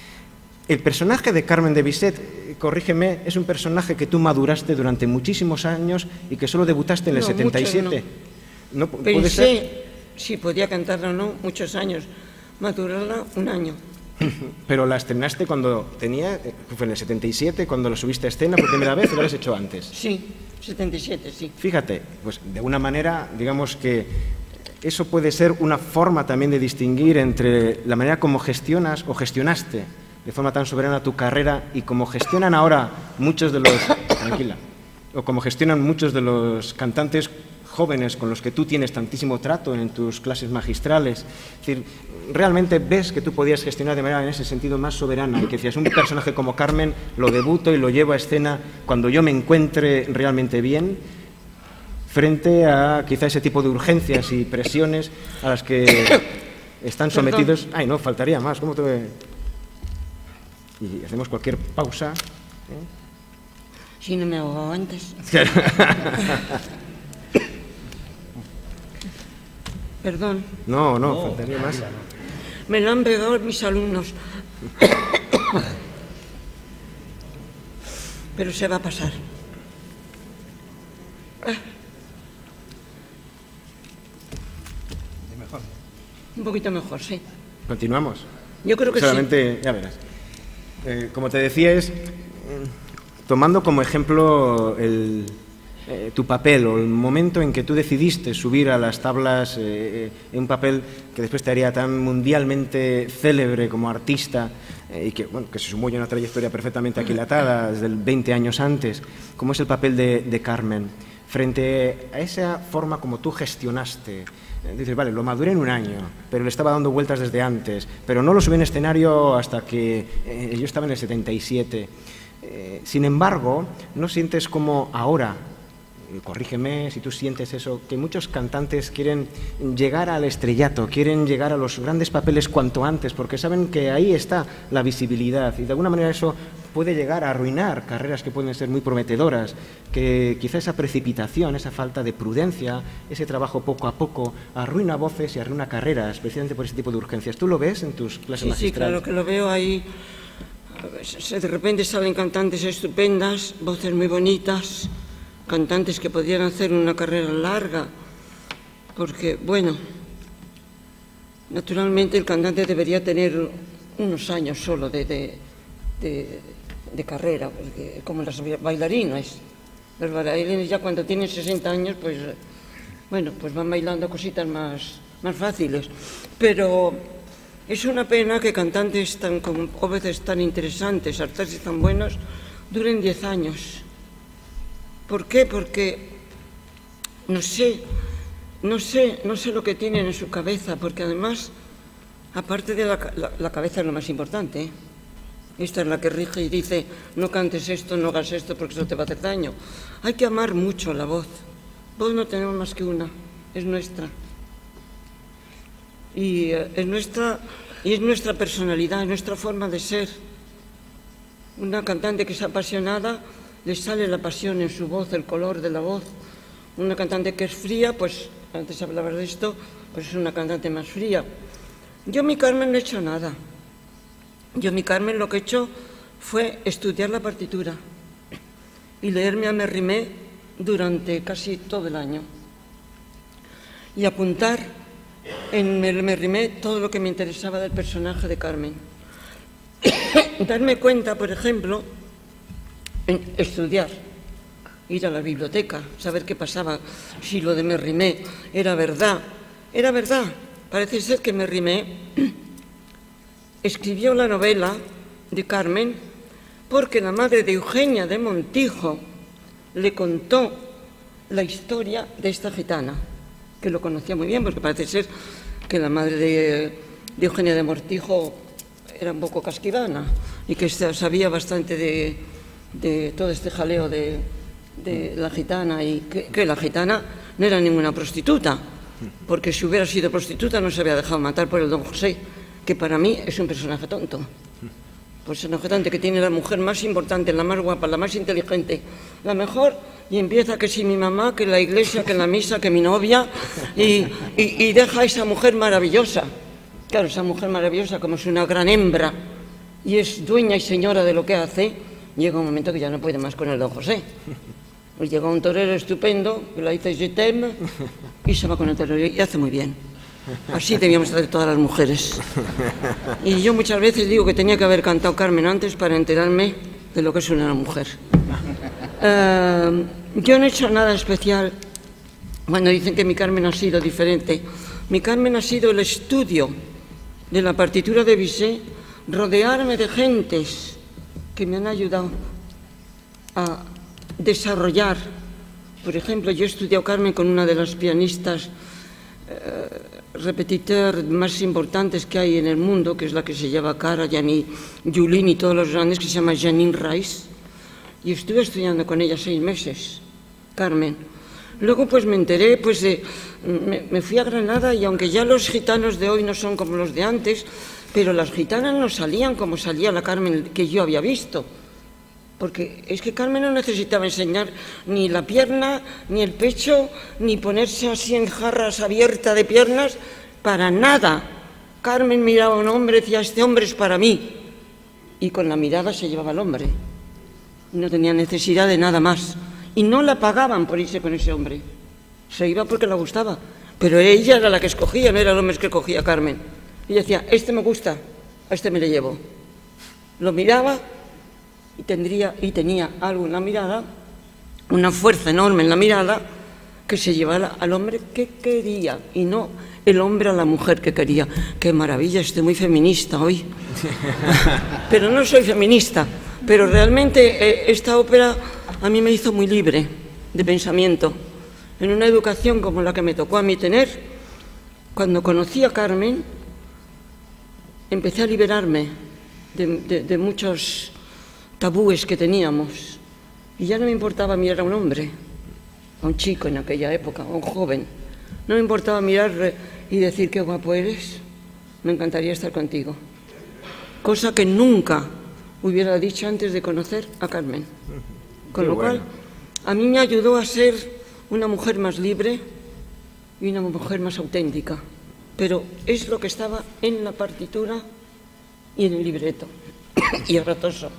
El personaje de Carmen de Bizet, corrígeme, es un personaje que tú maduraste durante muchísimos años y que solo debutaste en el no, setenta y siete. No. ¿No puede Pensé ser? si podía cantarla o no, muchos años. Madurarla un año. Pero la estrenaste cuando tenía, fue en el setenta y siete, cuando lo subiste a escena por primera vez, o lo habías hecho antes. Sí, setenta y siete, sí. Fíjate, pues de una manera, digamos que eso puede ser una forma también de distinguir entre la manera como gestionas o gestionaste de forma tan soberana tu carrera y como gestionan ahora muchos de los, tranquila, o como gestionan muchos de los cantantes jóvenes con los que tú tienes tantísimo trato en tus clases magistrales. Es decir, realmente ves que tú podías gestionar de manera en ese sentido más soberana y que decías, un personaje como Carmen lo debuto y lo llevo a escena cuando yo me encuentre realmente bien, frente a quizá ese tipo de urgencias y presiones a las que están sometidos. Perdón. Ay, no, faltaría más. ¿Cómo te...? Y hacemos cualquier pausa. ¿eh? Si no me ahogaba antes. Perdón. No, no, no, faltaría más. Me lo han pegado mis alumnos. Pero se va a pasar. Mejor. Un poquito mejor, sí. ¿Continuamos? Yo creo que Solamente, sí. Ya verás. Eh, como te decía, es tomando como ejemplo el, eh, tu papel o el momento en que tú decidiste subir a las tablas eh, en un papel que después te haría tan mundialmente célebre como artista eh, y que, bueno, que se sumó ya una trayectoria perfectamente aquilatada desde veinte años antes, como es el papel de, de Carmen. Frente a esa forma como tú gestionaste, eh, dices, vale, lo maduré en un año, pero le estaba dando vueltas desde antes, pero no lo subí en escenario hasta que eh, yo estaba en el setenta y siete. Eh, sin embargo, ¿no sientes como ahora, corrígeme si tú sientes eso, que muchos cantantes quieren llegar al estrellato, quieren llegar a los grandes papeles cuanto antes, porque saben que ahí está la visibilidad y de alguna manera eso puede llegar a arruinar carreras que pueden ser muy prometedoras, que quizá esa precipitación, esa falta de prudencia, ese trabajo poco a poco, arruina voces y arruina carreras, precisamente por ese tipo de urgencias? ¿Tú lo ves en tus clases sí, magistrales? Sí, claro que lo veo ahí. De repente salen cantantes estupendas, voces muy bonitas, cantantes que podrían hacer una carrera larga, porque, bueno, naturalmente el cantante debería tener unos años solo de, de, de, de carrera, porque como las bailarinas, los bailarines ya cuando tienen sesenta años, pues, bueno, pues van bailando cositas más, más fáciles, pero es una pena que cantantes tan, como a veces tan interesantes, artistas tan buenos, duren diez años. ¿Por qué? Porque no sé, no sé, no sé lo que tienen en su cabeza, porque además, aparte de la, la, la cabeza es lo más importante, ¿eh? Esta es la que rige y dice, no cantes esto, no hagas esto, porque eso te va a hacer daño. Hay que amar mucho la voz. Voz no tenemos más que una, es nuestra. Y eh, es nuestra, y es nuestra personalidad, es nuestra forma de ser. Una cantante que es apasionada, le sale la pasión en su voz, el color de la voz. Una cantante que es fría, pues antes hablabas de esto, pues es una cantante más fría. Yo, mi Carmen, no he hecho nada. Yo, mi Carmen, lo que he hecho fue estudiar la partitura y leerme a Mérimée durante casi todo el año y apuntar en el Mérimée todo lo que me interesaba del personaje de Carmen. Darme cuenta, por ejemplo, en estudiar, ir a la biblioteca, saber qué pasaba, si lo de Mérimée era verdad. Era verdad. Parece ser que Mérimée escribió la novela de Carmen porque la madre de Eugenia de Montijo le contó la historia de esta gitana, que lo conocía muy bien, porque parece ser que la madre de, de Eugenia de Montijo era un poco casquivana y que sabía bastante de, de todo este jaleo de, de la gitana, y que, que la gitana no era ninguna prostituta, porque si hubiera sido prostituta no se había dejado matar por el don José, que para mí es un personaje tonto. Personaje tonto que tiene la mujer más importante, la más guapa, la más inteligente, la mejor, y empieza que si mi mamá, que la iglesia, que la misa, que mi novia, y, y, y deja a esa mujer maravillosa. Claro, esa mujer maravillosa, como es una gran hembra y es dueña y señora de lo que hace, llega un momento que ya no puede más con el don José. Pues llega un torero estupendo, que la dice je t'aime, y se va con el torero, y hace muy bien. Así debíamos hacer todas las mujeres. Y yo muchas veces digo que tenía que haber cantado Carmen antes para enterarme de lo que es una mujer. Uh, yo no he hecho nada especial cuando dicen que mi Carmen ha sido diferente. Mi Carmen ha sido el estudio de la partitura de Bizet, rodearme de gentes que me han ayudado a desarrollar. Por ejemplo, yo he estudiado Carmen con una de las pianistas eh, repetiteur más importantes que hay en el mundo, que es la que se lleva cara, Gianni Giulini y todos los grandes, que se llama Janine Rice, y estuve estudiando con ella seis meses, Carmen. Luego pues me enteré, pues de, me, me fui a Granada, y aunque ya los gitanos de hoy no son como los de antes, pero las gitanas no salían como salía la Carmen que yo había visto. Porque es que Carmen no necesitaba enseñar ni la pierna, ni el pecho, ni ponerse así en jarras abiertas de piernas, para nada. Carmen miraba a un hombre y decía, este hombre es para mí. Y con la mirada se llevaba al hombre. No tenía necesidad de nada más. Y no la pagaban por irse con ese hombre. Se iba porque le gustaba. Pero ella era la que escogía, no era el hombre que escogía a Carmen. Y decía, este me gusta, a este me le llevo. Lo miraba y, tendría, y tenía algo en la mirada una fuerza enorme en la mirada que se llevara al hombre que quería y no el hombre a la mujer que quería. ¡Qué maravilla! Estoy muy feminista hoy. Pero no soy feminista, pero realmente eh, esta ópera a mí me hizo muy libre de pensamiento. En una educación como la que me tocó a mí tener, cuando conocí a Carmen, empecé a liberarme de, de, de muchos tabúes que teníamos. Y ya no me importaba mirar a un hombre, a un chico en aquella época, a un joven. No me importaba mirar y decir qué guapo eres, me encantaría estar contigo. Cosa que nunca hubiera dicho antes de conocer a Carmen. Con lo cual, a mí me ayudó a ser una mujer más libre y una mujer más auténtica. Pero es lo que estaba en la partitura y en el libreto. Y es ratoso.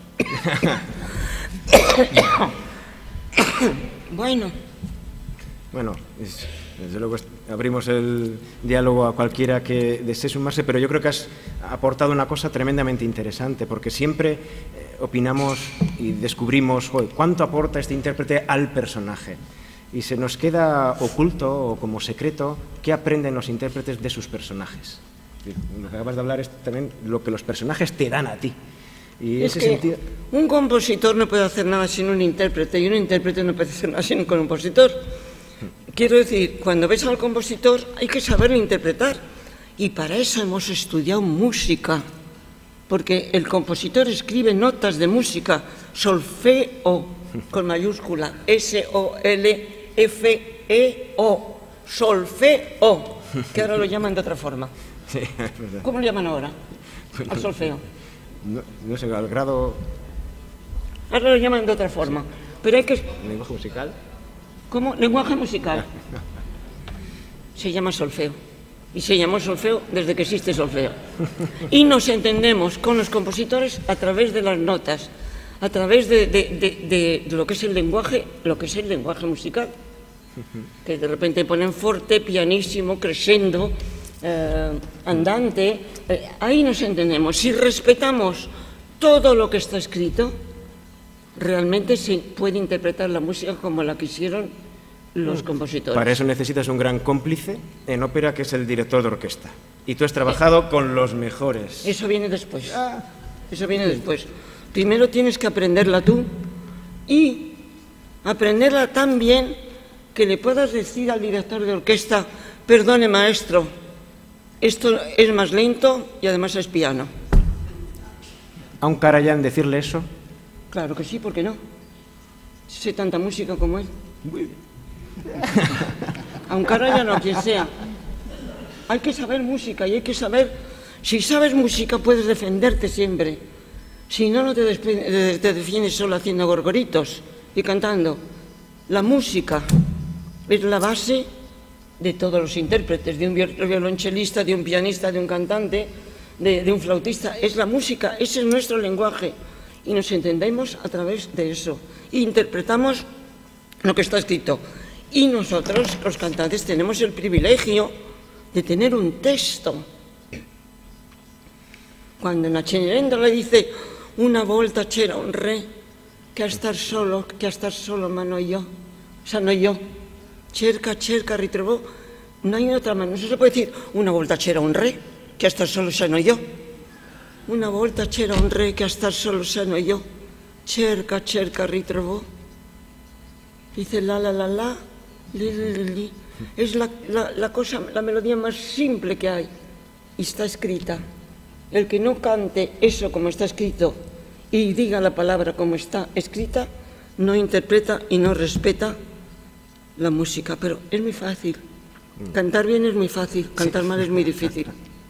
Bueno. Bueno, es, desde luego abrimos el diálogo a cualquiera que desee sumarse, pero yo creo que has aportado una cosa tremendamente interesante, porque siempre eh, opinamos y descubrimos, joder, cuánto aporta este intérprete al personaje. Y se nos queda oculto o como secreto qué aprenden los intérpretes de sus personajes. Lo que acabas de hablar es también lo que los personajes te dan a ti. Y es ese que sentido... un compositor no puede hacer nada sin un intérprete y un intérprete no puede hacer nada sin un compositor. Quiero decir, cuando ves al compositor hay que saberlo interpretar y para eso hemos estudiado música, porque el compositor escribe notas de música, solfeo con mayúscula, S O L F E O, solfeo, que ahora lo llaman de otra forma. Sí, es verdad. ¿Cómo lo llaman ahora? Al solfeo. No, no sé, al grado... Ahora lo llaman de otra forma, pero hay que... ¿Lenguaje musical? ¿Cómo? Lenguaje musical. Se llama solfeo. Y se llamó solfeo desde que existe solfeo. Y nos entendemos con los compositores a través de las notas, a través de, de, de, de lo que es el lenguaje, lo que es el lenguaje musical. Que de repente ponen forte, pianísimo, crescendo, eh, andante. Eh, ahí nos entendemos. Si respetamos todo lo que está escrito, realmente se puede interpretar la música como la quisieron los compositores. Para eso necesitas un gran cómplice en ópera, que es el director de orquesta. Y tú has trabajado eh, con los mejores. Eso viene después. Eso viene después. Primero tienes que aprenderla tú y aprenderla tan bien que le puedas decir al director de orquesta: perdone, maestro, esto es más lento y además es piano. ¿A un Karajan decirle eso? Claro que sí, ¿por qué no? Sé tanta música como él. A un Karajan o a quien sea. Hay que saber música y hay que saber... Si sabes música puedes defenderte siempre. Si no, no te, te defiendes solo haciendo gorgoritos y cantando. La música es la base de todos los intérpretes, de un violonchelista, de un pianista, de un cantante, de, de un flautista. Es la música, ese es nuestro lenguaje. Y nos entendemos a través de eso. E interpretamos lo que está escrito. Y nosotros, los cantantes, tenemos el privilegio de tener un texto. Cuando en la Cenerentola le dice una volta c'era un re, che a estar solo, che a estar solo m'annoiò, s'annoiò, cerca, cerca, ritrovò, no hay otra manera. No se puede decir una volta c'era un re, che a estar solo s'annoiò. Una volta c'era un re che a star solo s'annoiò, cerca, cerca, ritrovò. Dice la, la, la, la, li, li, li, li. Es la, la, la cosa, la melodía más simple que hay y está escrita. El que no cante eso como está escrito y diga la palabra como está escrita, no interpreta y no respeta la música. Pero es muy fácil. Cantar bien es muy fácil, cantar mal es muy difícil.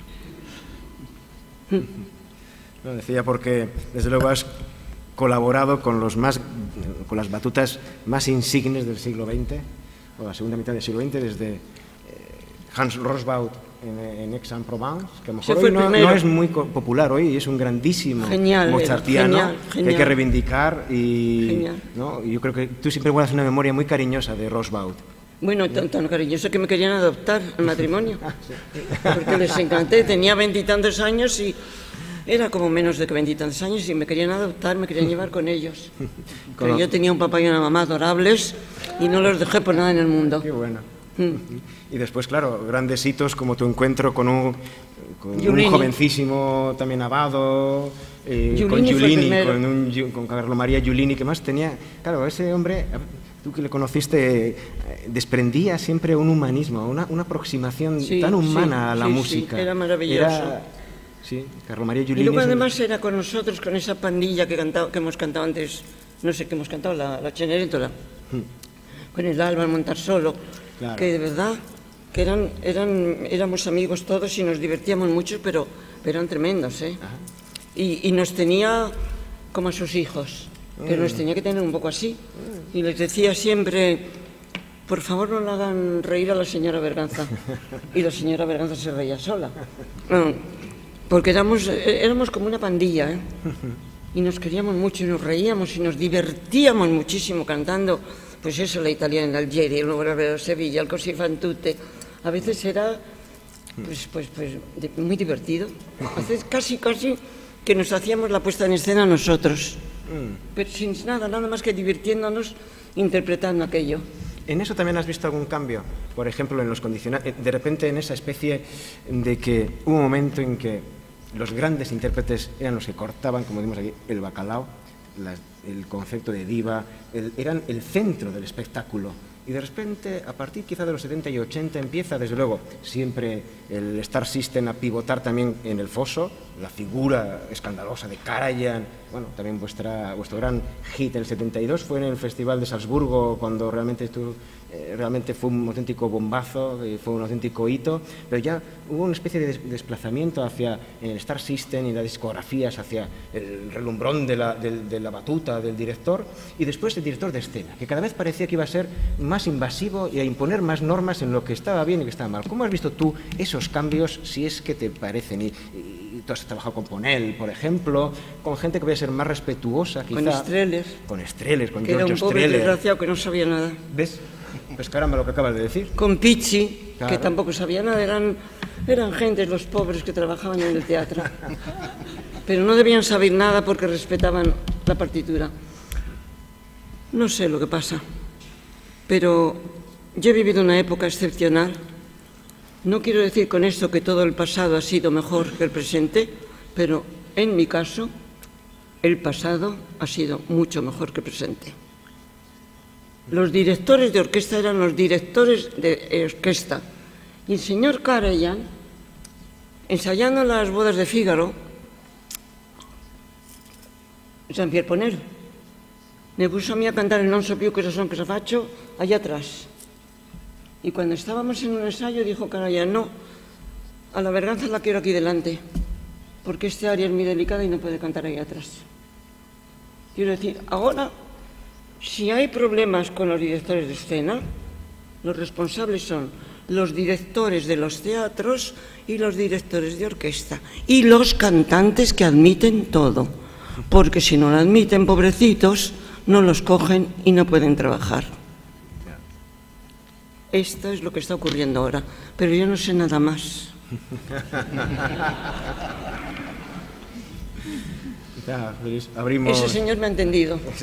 No, decía porque, desde luego, has colaborado con, los más, con las batutas más insignes del siglo veinte, o la segunda mitad del siglo veinte, desde eh, Hans Rosbaud en, en Aix-en-Provence, que a lo mejor hoy no, no es muy popular hoy, y es un grandísimo genial, mozartiano genial, genial. que hay que reivindicar. Y, ¿no? y yo creo que tú siempre guardas una memoria muy cariñosa de Rosbaud. Bueno, tan, tan cariñoso que me querían adoptar al matrimonio, porque les encanté, tenía veintitantos años y Era como menos de veintitantos años y me querían adoptar, me querían llevar con ellos. Pero yo tenía un papá y una mamá adorables y no los dejé por nada en el mundo. Qué bueno. Mm. Y después, claro, grandes hitos como tu encuentro con un, con un jovencísimo también Abado, eh, con Giulini, con, un, con Carlo María Giulini, que más tenía... Claro, ese hombre, tú que le conociste, desprendía siempre un humanismo, una, una aproximación sí, tan humana sí, a la sí, música. Sí, era maravilloso. Era, sí, Carlo María Giulini... Y luego además era con nosotros, con esa pandilla que, cantaba, que hemos cantado antes, no sé qué hemos cantado, la, la Cenerentola, hmm. con el Alba, el Montarsolo, claro. Que de verdad... que eran, eran, éramos amigos todos y nos divertíamos mucho, pero, pero eran tremendos, ¿eh? Y, y nos tenía como a sus hijos, mm. pero nos tenía que tener un poco así. Mm. Y les decía siempre, por favor no le hagan reír a la señora Berganza. Y la señora Berganza se reía sola. No, porque éramos, éramos como una pandilla, ¿eh? Y nos queríamos mucho y nos reíamos y nos divertíamos muchísimo cantando. Pues eso, la italiana, el Algeria, el Nuevo Sevilla, el Così fan tutte. A veces era pues, pues, pues, de, muy divertido. A veces casi, casi que nos hacíamos la puesta en escena nosotros. Mm. Pero sin nada, nada más que divirtiéndonos, interpretando aquello. ¿En eso también has visto algún cambio? Por ejemplo, en los condicionantes, de repente en esa especie de que hubo un momento en que los grandes intérpretes eran los que cortaban, como dimos aquí, el bacalao, la, el concepto de diva, el, eran el centro del espectáculo. Y de repente, a partir quizá de los setenta y ochenta, empieza, desde luego, siempre el Star System a pivotar también en el foso, la figura escandalosa de Karajan. Bueno, también vuestra, vuestro gran hit en el setenta y dos fue en el Festival de Salzburgo, cuando realmente, tú, eh, realmente fue un auténtico bombazo, eh, fue un auténtico hito, pero ya hubo una especie de des desplazamiento hacia el Star System y las discografías, hacia el relumbrón de la, de, de la batuta del director, y después el director de escena, que cada vez parecía que iba a ser más invasivo y a imponer más normas en lo que estaba bien y que estaba mal. ¿Cómo has visto tú esos cambios, si es que te parecen? Y, y tú has trabajado con Ponel, por ejemplo, con gente que voy a ser más respetuosa, quizá. Con Streller. Con Streller, con que Giorgio era un pobre Streller. desgraciado que no sabía nada. ¿Ves? Pues caramba lo que acabas de decir. Con Pizzi, claro. Que tampoco sabía nada. Eran, eran gentes, los pobres que trabajaban en el teatro. Pero no debían saber nada porque respetaban la partitura. No sé lo que pasa. Pero yo he vivido una época excepcional. No quiero decir con esto que todo el pasado ha sido mejor que el presente, pero en mi caso, el pasado ha sido mucho mejor que el presente. Los directores de orquesta eran los directores de orquesta. Y el señor Karajan, ensayando las bodas de Fígaro, Jean-Pierre Ponel, me puso a mí a cantar el Non so più cosa son cosa faccio allá atrás. Y cuando estábamos en un ensayo dijo Karajan, no, a la Berganza la quiero aquí delante, porque este área es muy delicada y no puede cantar ahí atrás. Quiero decir, ahora, si hay problemas con los directores de escena, los responsables son los directores de los teatros y los directores de orquesta, y los cantantes que admiten todo, porque si no lo admiten, pobrecitos, no los cogen y no pueden trabajar. Esto es lo que está ocurriendo ahora, pero yo no sé nada más. Ya, abrimos... Ese señor me ha entendido. Sí.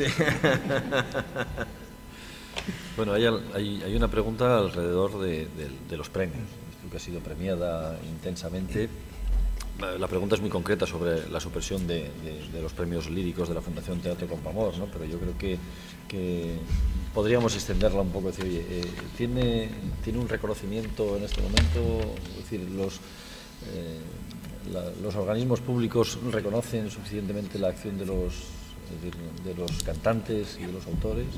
Bueno, hay, hay, hay una pregunta alrededor de, de, de los premios. Tú que has sido premiada intensamente. La pregunta es muy concreta sobre la supresión de, de, de los premios líricos de la Fundación Teatro Compamor, ¿no? Pero yo creo que, que podríamos extenderla un poco. Es decir, oye, eh, ¿tiene, ¿tiene un reconocimiento en este momento? Es decir, los, eh, la, los organismos públicos reconocen suficientemente la acción de los, es decir, de los cantantes y de los autores.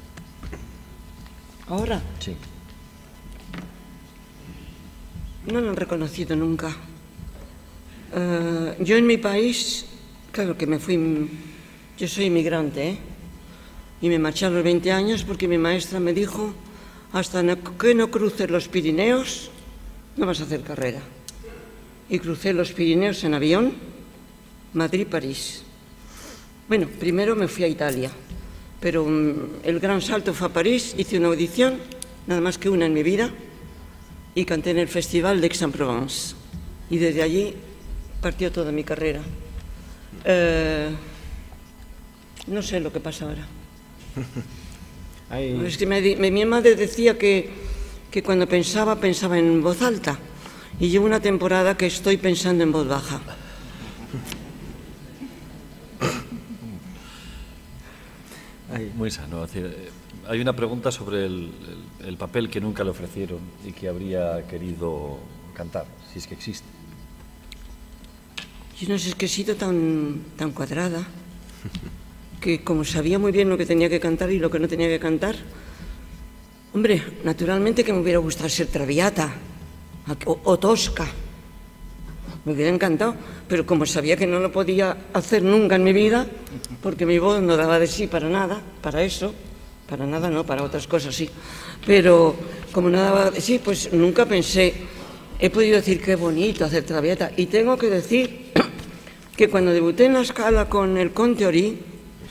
¿Ahora? Sí. No lo han reconocido nunca. Uh, yo en mi país, claro que me fui, yo soy inmigrante, ¿eh? Y me marché a los veinte años porque mi maestra me dijo, hasta que no cruces los Pirineos, no vas a hacer carrera. Y crucé los Pirineos en avión, Madrid-París. Bueno, primero me fui a Italia, pero um, el gran salto fue a París, hice una audición, nada más que una en mi vida, y canté en el Festival de Aix-en-Provence. Y desde allí partió toda mi carrera. Eh, no sé lo que pasa ahora. Hay... Es que me, me, mi madre decía que, que cuando pensaba, pensaba en voz alta. Y llevo una temporada que estoy pensando en voz baja. Muy sano. Es decir, hay una pregunta sobre el, el, el papel que nunca le ofrecieron y que habría querido cantar, si es que existe. Yo no sé, es que he sido tan, tan cuadrada que como sabía muy bien lo que tenía que cantar y lo que no tenía que cantar, hombre, naturalmente que me hubiera gustado ser Traviata o, o Tosca. Me hubiera encantado, pero como sabía que no lo podía hacer nunca en mi vida, porque mi voz no daba de sí para nada, para eso, para nada no, para otras cosas sí, pero como no daba de sí, pues nunca pensé, he podido decir qué bonito hacer Traviata, y tengo que decir que cuando debuté en la Scala con el Conte Orí,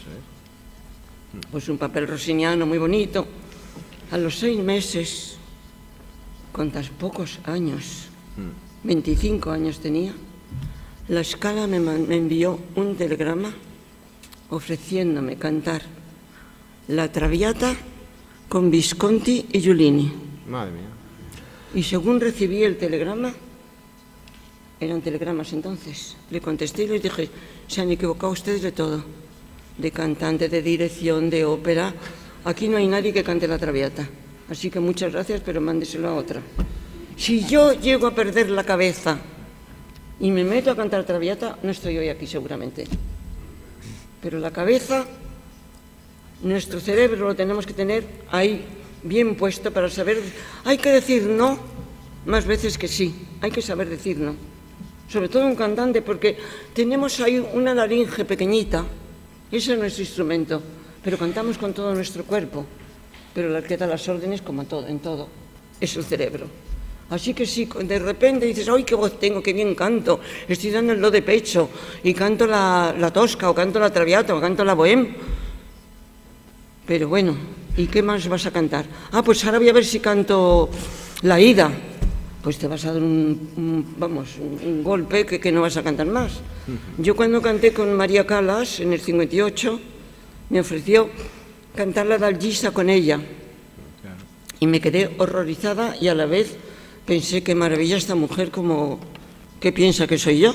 pues un papel rossiniano muy bonito, a los seis meses, con tan pocos años, veinticinco años tenía, la Scala me, me envió un telegrama ofreciéndome cantar la Traviata con Visconti y Giulini. Madre mía. Y según recibí el telegrama, eran telegramas entonces, le contesté y les dije, se han equivocado ustedes de todo, de cantante, de dirección, de ópera, aquí no hay nadie que cante la Traviata, así que muchas gracias, pero mándeselo a otra. Si yo llego a perder la cabeza y me meto a cantar Traviata, no estoy hoy aquí seguramente. Pero la cabeza, nuestro cerebro lo tenemos que tener ahí bien puesto para saber. Hay que decir no más veces que sí, hay que saber decir no. Sobre todo un cantante, porque tenemos ahí una laringe pequeñita, ese es nuestro instrumento, pero cantamos con todo nuestro cuerpo. Pero el que da las órdenes, como todo, en todo, es el cerebro. Así que si de repente dices, ¡ay, qué voz tengo, qué bien canto! Estoy dando el do de pecho y canto la, la Tosca o canto la Traviata o canto la Bohème. Pero bueno, ¿y qué más vas a cantar? Ah, pues ahora voy a ver si canto la Ida. Pues te vas a dar un, un vamos, un, un golpe que, que no vas a cantar más. Yo cuando canté con María Callas en el cincuenta y ocho, me ofreció cantar la Dalgisa con ella. Y me quedé horrorizada y a la vez pensé, qué maravilla esta mujer, como, ¿qué piensa que soy yo?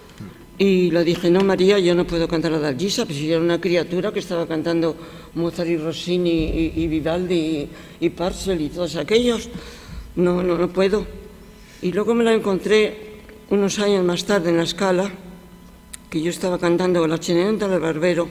Y le dije, no, María, yo no puedo cantar la Dalgisa, pues yo era una criatura que estaba cantando Mozart y Rossini y, y Vivaldi y, y Purcell y todos aquellos. No, no, no puedo. Y luego me la encontré unos años más tarde en la Scala, que yo estaba cantando la Cenerentola del Barbero,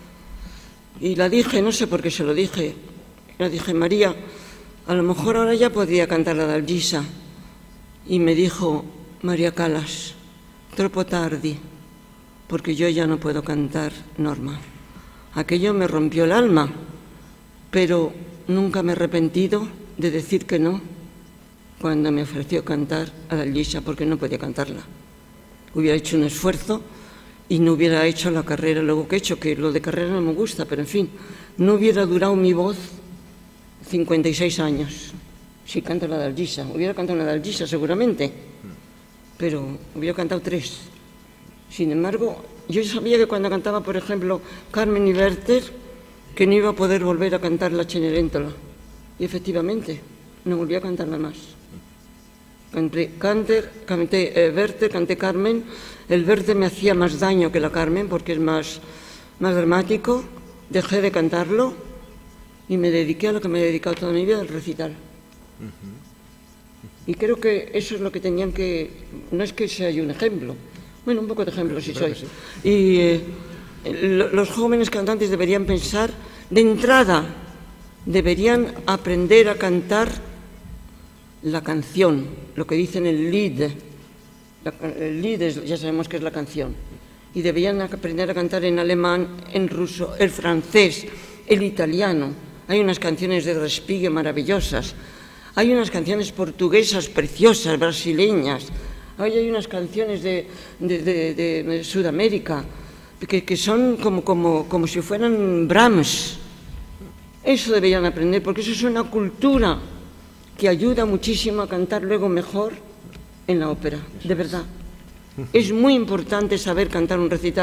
y la dije, no sé por qué se lo dije, la dije, María, a lo mejor ahora ya podría cantar la Dalgisa. Y me dijo, María Callas, troppo tardi, porque yo ya no puedo cantar Norma. Aquello me rompió el alma, pero nunca me he arrepentido de decir que no cuando me ofreció cantar a Dalgisa, porque no podía cantarla. Hubiera hecho un esfuerzo y no hubiera hecho la carrera luego que he hecho, que lo de carrera no me gusta, pero en fin, no hubiera durado mi voz cincuenta y seis años. Si canto la Dalgisa, hubiera cantado una Dalgisa seguramente, pero hubiera cantado tres. Sin embargo, yo sabía que cuando cantaba, por ejemplo, Carmen y Werther, que no iba a poder volver a cantar la Cenerentola. Y efectivamente, no volví a cantarla más. Canté, canter, canté eh, Werther, canté Carmen. El Werther me hacía más daño que la Carmen porque es más, más dramático. Dejé de cantarlo y me dediqué a lo que me he dedicado toda mi vida, al recital. Y creo que eso es lo que tenían que... No es que sea yo un ejemplo, bueno, un poco de ejemplo sí soy. Y eh, los jóvenes cantantes deberían pensar, de entrada, deberían aprender a cantar la canción, lo que dicen el Lied. La, el Lied es, ya sabemos que es la canción. Y deberían aprender a cantar en alemán, en ruso, el francés, el italiano. Hay unas canciones de Respighi maravillosas. Hay unas canciones portuguesas preciosas, brasileñas. Hay, hay unas canciones de, de, de, de Sudamérica que, que son como, como, como si fueran Brahms. Eso deberían aprender, porque eso es una cultura que ayuda muchísimo a cantar luego mejor en la ópera, de verdad. Es muy importante saber cantar un recital.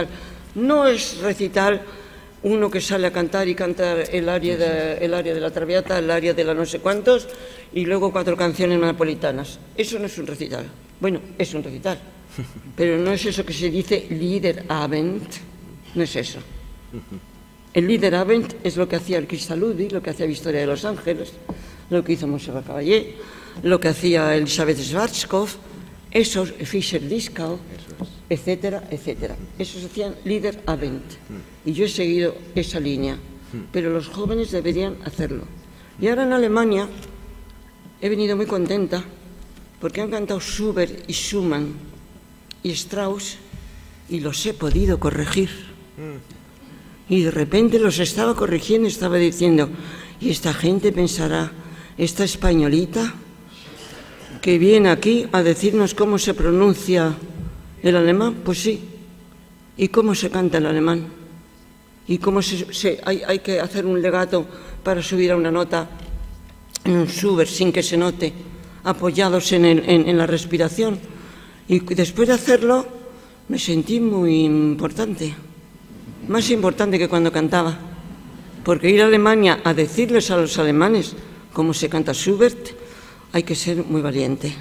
No es recital uno que sale a cantar y canta el área de, el área de la Traviata, el área de la no sé cuántos, y luego cuatro canciones napolitanas. Eso no es un recital. Bueno, es un recital, pero no es eso que se dice Liederabend, no es eso. El Liederabend es lo que hacía el Cristaludi, lo que hacía Victoria de los Ángeles, lo que hizo Montserrat Caballé, lo que hacía Elisabeth Schwarzkopf, esos Fischer Dieskau, etcétera, etcétera. Esos hacían Liederabend. Y yo he seguido esa línea, pero los jóvenes deberían hacerlo. Y ahora en Alemania he venido muy contenta porque han cantado Schubert y Schumann y Strauss y los he podido corregir. Y de repente los estaba corrigiendo y estaba diciendo, y esta gente pensará, esta españolita que viene aquí a decirnos cómo se pronuncia el alemán, pues sí. ¿Y cómo se canta el alemán? ¿Y cómo se, se, hay, hay que hacer un legato para subir a una nota en un Schubert sin que se note, apoyados en, el, en, en la respiración? Y después de hacerlo me sentí muy importante, más importante que cuando cantaba, porque ir a Alemania a decirles a los alemanes cómo se canta Schubert, hay que ser muy valiente.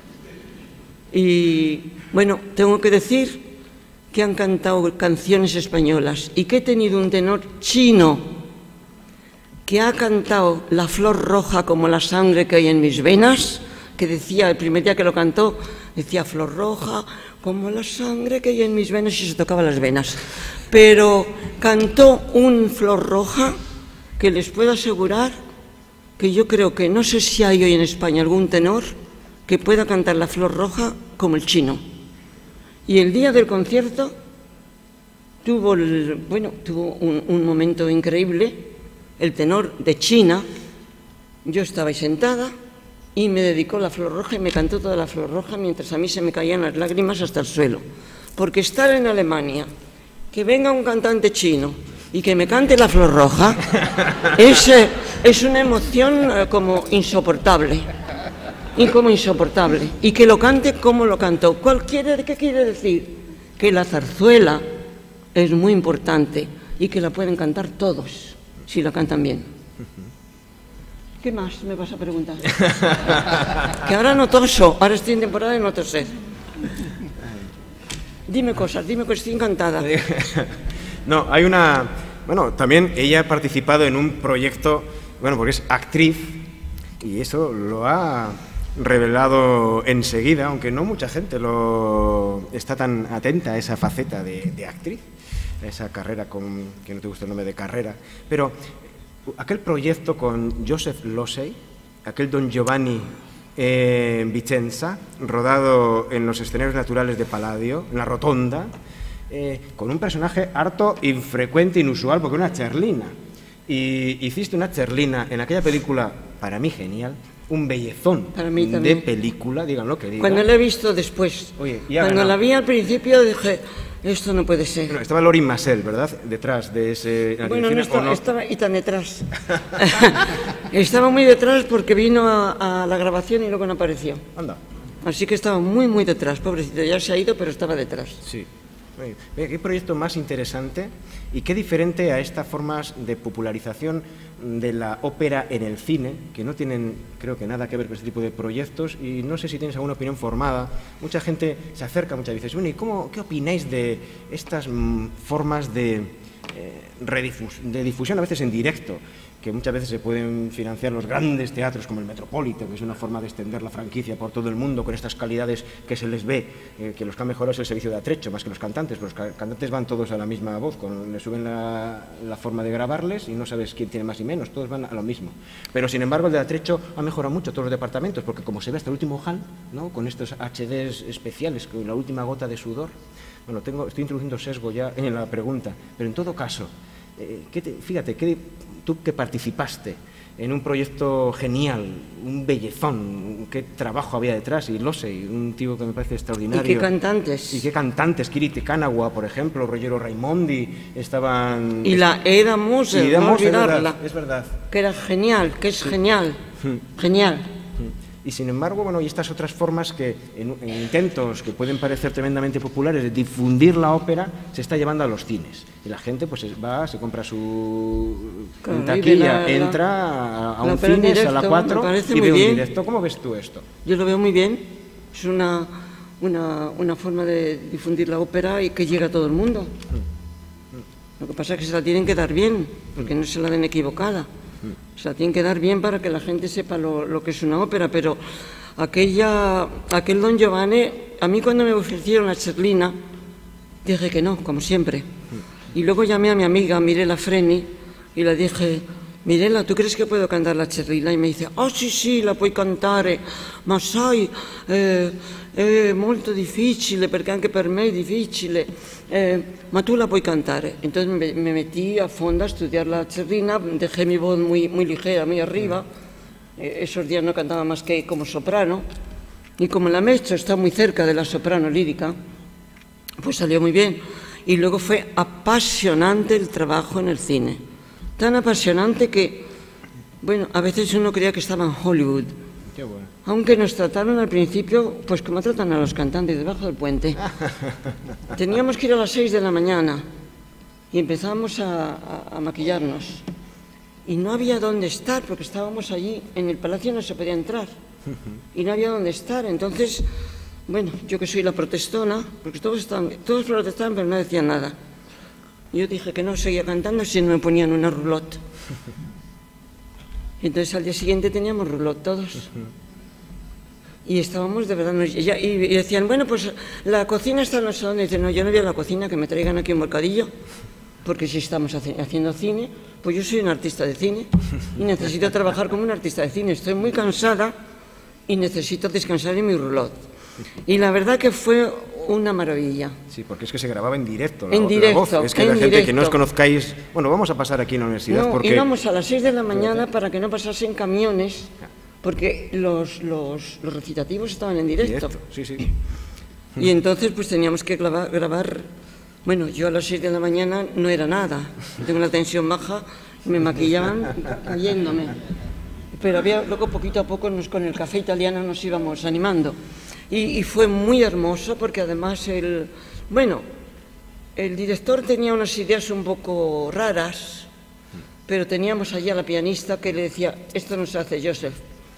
Y bueno, tengo que decir que han cantado canciones españolas y que he tenido un tenor chino que ha cantado La flor roja como la sangre que hay en mis venas, que decía, el primer día que lo cantó, decía flor roja como la sangre que hay en mis venas y se tocaba las venas. Pero cantó un flor roja que les puedo asegurar que yo creo que no sé si hay hoy en España algún tenor que pueda cantar la flor roja como el chino. Y el día del concierto tuvo, el, bueno, tuvo un, un momento increíble, el tenor de China, yo estaba ahí sentada y me dedicó la flor roja y me cantó toda la flor roja mientras a mí se me caían las lágrimas hasta el suelo. Porque estar en Alemania, que venga un cantante chino y que me cante la flor roja, es, eh, es una emoción eh, como insoportable. Y como insoportable. Y que lo cante como lo cantó. ¿Cuál quiere, ¿Qué quiere decir? Que la zarzuela es muy importante y que la pueden cantar todos, si la cantan bien. ¿Qué más me vas a preguntar? Que ahora no toso, ahora estoy en temporada de no toser. Dime cosas, dime que estoy encantada. No, hay una... Bueno, también ella ha participado en un proyecto, bueno, porque es actriz, y eso lo ha revelado enseguida, aunque no mucha gente lo está tan atenta a esa faceta de, de actriz, a esa carrera con, que no te gusta el nombre de carrera, pero aquel proyecto con Joseph Losey, aquel Don Giovanni en Vicenza, rodado en los escenarios naturales de Palladio, en la Rotonda, eh, con un personaje harto infrecuente, inusual, porque era una cherlina. Y hiciste una cherlina en aquella película, para mí genial, un bellezón de película, digan lo que digan. Cuando la he visto después, Oye, cuando la vi al principio dije, esto no puede ser. Bueno, estaba Lorin Maazel, ¿verdad? Detrás de ese... Bueno, no estaba, no estaba y tan detrás. Estaba muy detrás porque vino a, a la grabación y luego no apareció. Anda. Así que estaba muy, muy detrás, pobrecito. Ya se ha ido, pero estaba detrás. Sí. Oye, qué proyecto más interesante y qué diferente a estas formas de popularización de la ópera en el cine, que no tienen, creo que nada que ver con este tipo de proyectos, y no sé si tienes alguna opinión formada. Mucha gente se acerca muchas veces, bueno, ¿y cómo, qué opináis de estas mm, formas de, eh, redifus de difusión, a veces en directo, que muchas veces se pueden financiar los grandes teatros como el Metropolitan, que es una forma de extender la franquicia por todo el mundo con estas calidades que se les ve, eh, que los que han mejorado es el servicio de atrecho más que los cantantes, pero los cantantes van todos a la misma voz, con, le suben la, la forma de grabarles y no sabes quién tiene más y menos, todos van a lo mismo. Pero sin embargo el de atrecho ha mejorado mucho todos los departamentos, porque como se ve hasta el último hall, ¿no? Con estos H Ds especiales, con la última gota de sudor. Bueno, tengo, estoy introduciendo sesgo ya en la pregunta, pero en todo caso, eh, ¿qué te, fíjate, ¿qué, tú que participaste en un proyecto genial, un bellezón, qué trabajo había detrás, y Losey, un tío que me parece extraordinario. Y qué cantantes. Y qué cantantes, Kiriti Kanawa, por ejemplo, Ruggero Raimondi, estaban... Y la Eda Moser, no olvidarla. Es verdad. Que era genial, que es genial, genial. Y sin embargo, bueno, y estas otras formas que, en, en intentos que pueden parecer tremendamente populares de difundir la ópera, se está llevando a los cines. Y la gente pues va, se compra su claro, taquilla, la, entra a, a un cine, cine, a la cuatro y ve un directo. ¿Cómo ves tú esto? Yo lo veo muy bien. Es una, una, una forma de difundir la ópera y que llega a todo el mundo. Lo que pasa es que se la tienen que dar bien, porque no se la den equivocada. Se la tienen que dar bien para que la gente sepa lo, lo que es una ópera, pero aquella, aquel Don Giovanni, a mí cuando me ofrecieron la Cerlina, dije que no, como siempre. Y luego llamé a mi amiga Mirella Freni y le dije, Mirella, ¿tú crees che puedo cantare la Cerlina? E mi dice, oh sì sì, la puoi cantare, ma sai, eh, è molto difficile, perché anche per me è difficile, eh, ma tu la puoi cantare. Entonces me, me metí a fondo a estudiar la Cerlina, dejé mi voz muy, muy ligera, muy arriba, eh, esos días no cantaba más que como soprano, y como la Mezzo está muy cerca de la soprano lírica, pues salió muy bien. Y luego fue apasionante el trabajo en el cine. Tan apasionante que, bueno, a veces uno creía que estaba en Hollywood. Qué bueno. Aunque nos trataron al principio, pues como tratan a los cantantes debajo del puente. Teníamos que ir a las seis de la mañana y empezamos a, a, a maquillarnos. Y no había dónde estar, porque estábamos allí, en el palacio no se podía entrar. Y no había dónde estar, entonces, bueno, yo que soy la protestona, porque todos, estaban, todos protestaban, pero no decían nada. Yo dije que no seguía cantando si no me ponían una roulotte. Entonces al día siguiente teníamos roulotte todos. Y estábamos de verdad... Y, y decían, bueno, pues la cocina está no sé dónde. Y dicen, no, yo no voy a la cocina, que me traigan aquí un bocadillo. Porque si estamos haci haciendo cine, pues yo soy un artista de cine. Y necesito trabajar como un artista de cine. Estoy muy cansada y necesito descansar en mi roulotte. Y la verdad que fue una maravilla. Sí, porque es que se grababa en directo la, en directo, la voz. Es que la gente directo. que no os conozcáis... Bueno, vamos a pasar aquí en la universidad no, porque... íbamos a las seis de la mañana para que no pasasen camiones, porque los, los, los recitativos estaban en directo. directo. Sí, sí. Y entonces pues teníamos que grabar, grabar... Bueno, yo a las seis de la mañana no era nada. Tengo la tensión baja y me maquillaban cayéndome. Pero había, luego poquito a poco nos, con el café italiano nos íbamos animando. Y, y fue muy hermoso porque además el... Bueno, el director tenía unas ideas un poco raras, pero teníamos allí a la pianista que le decía, esto no se hace, Joseph.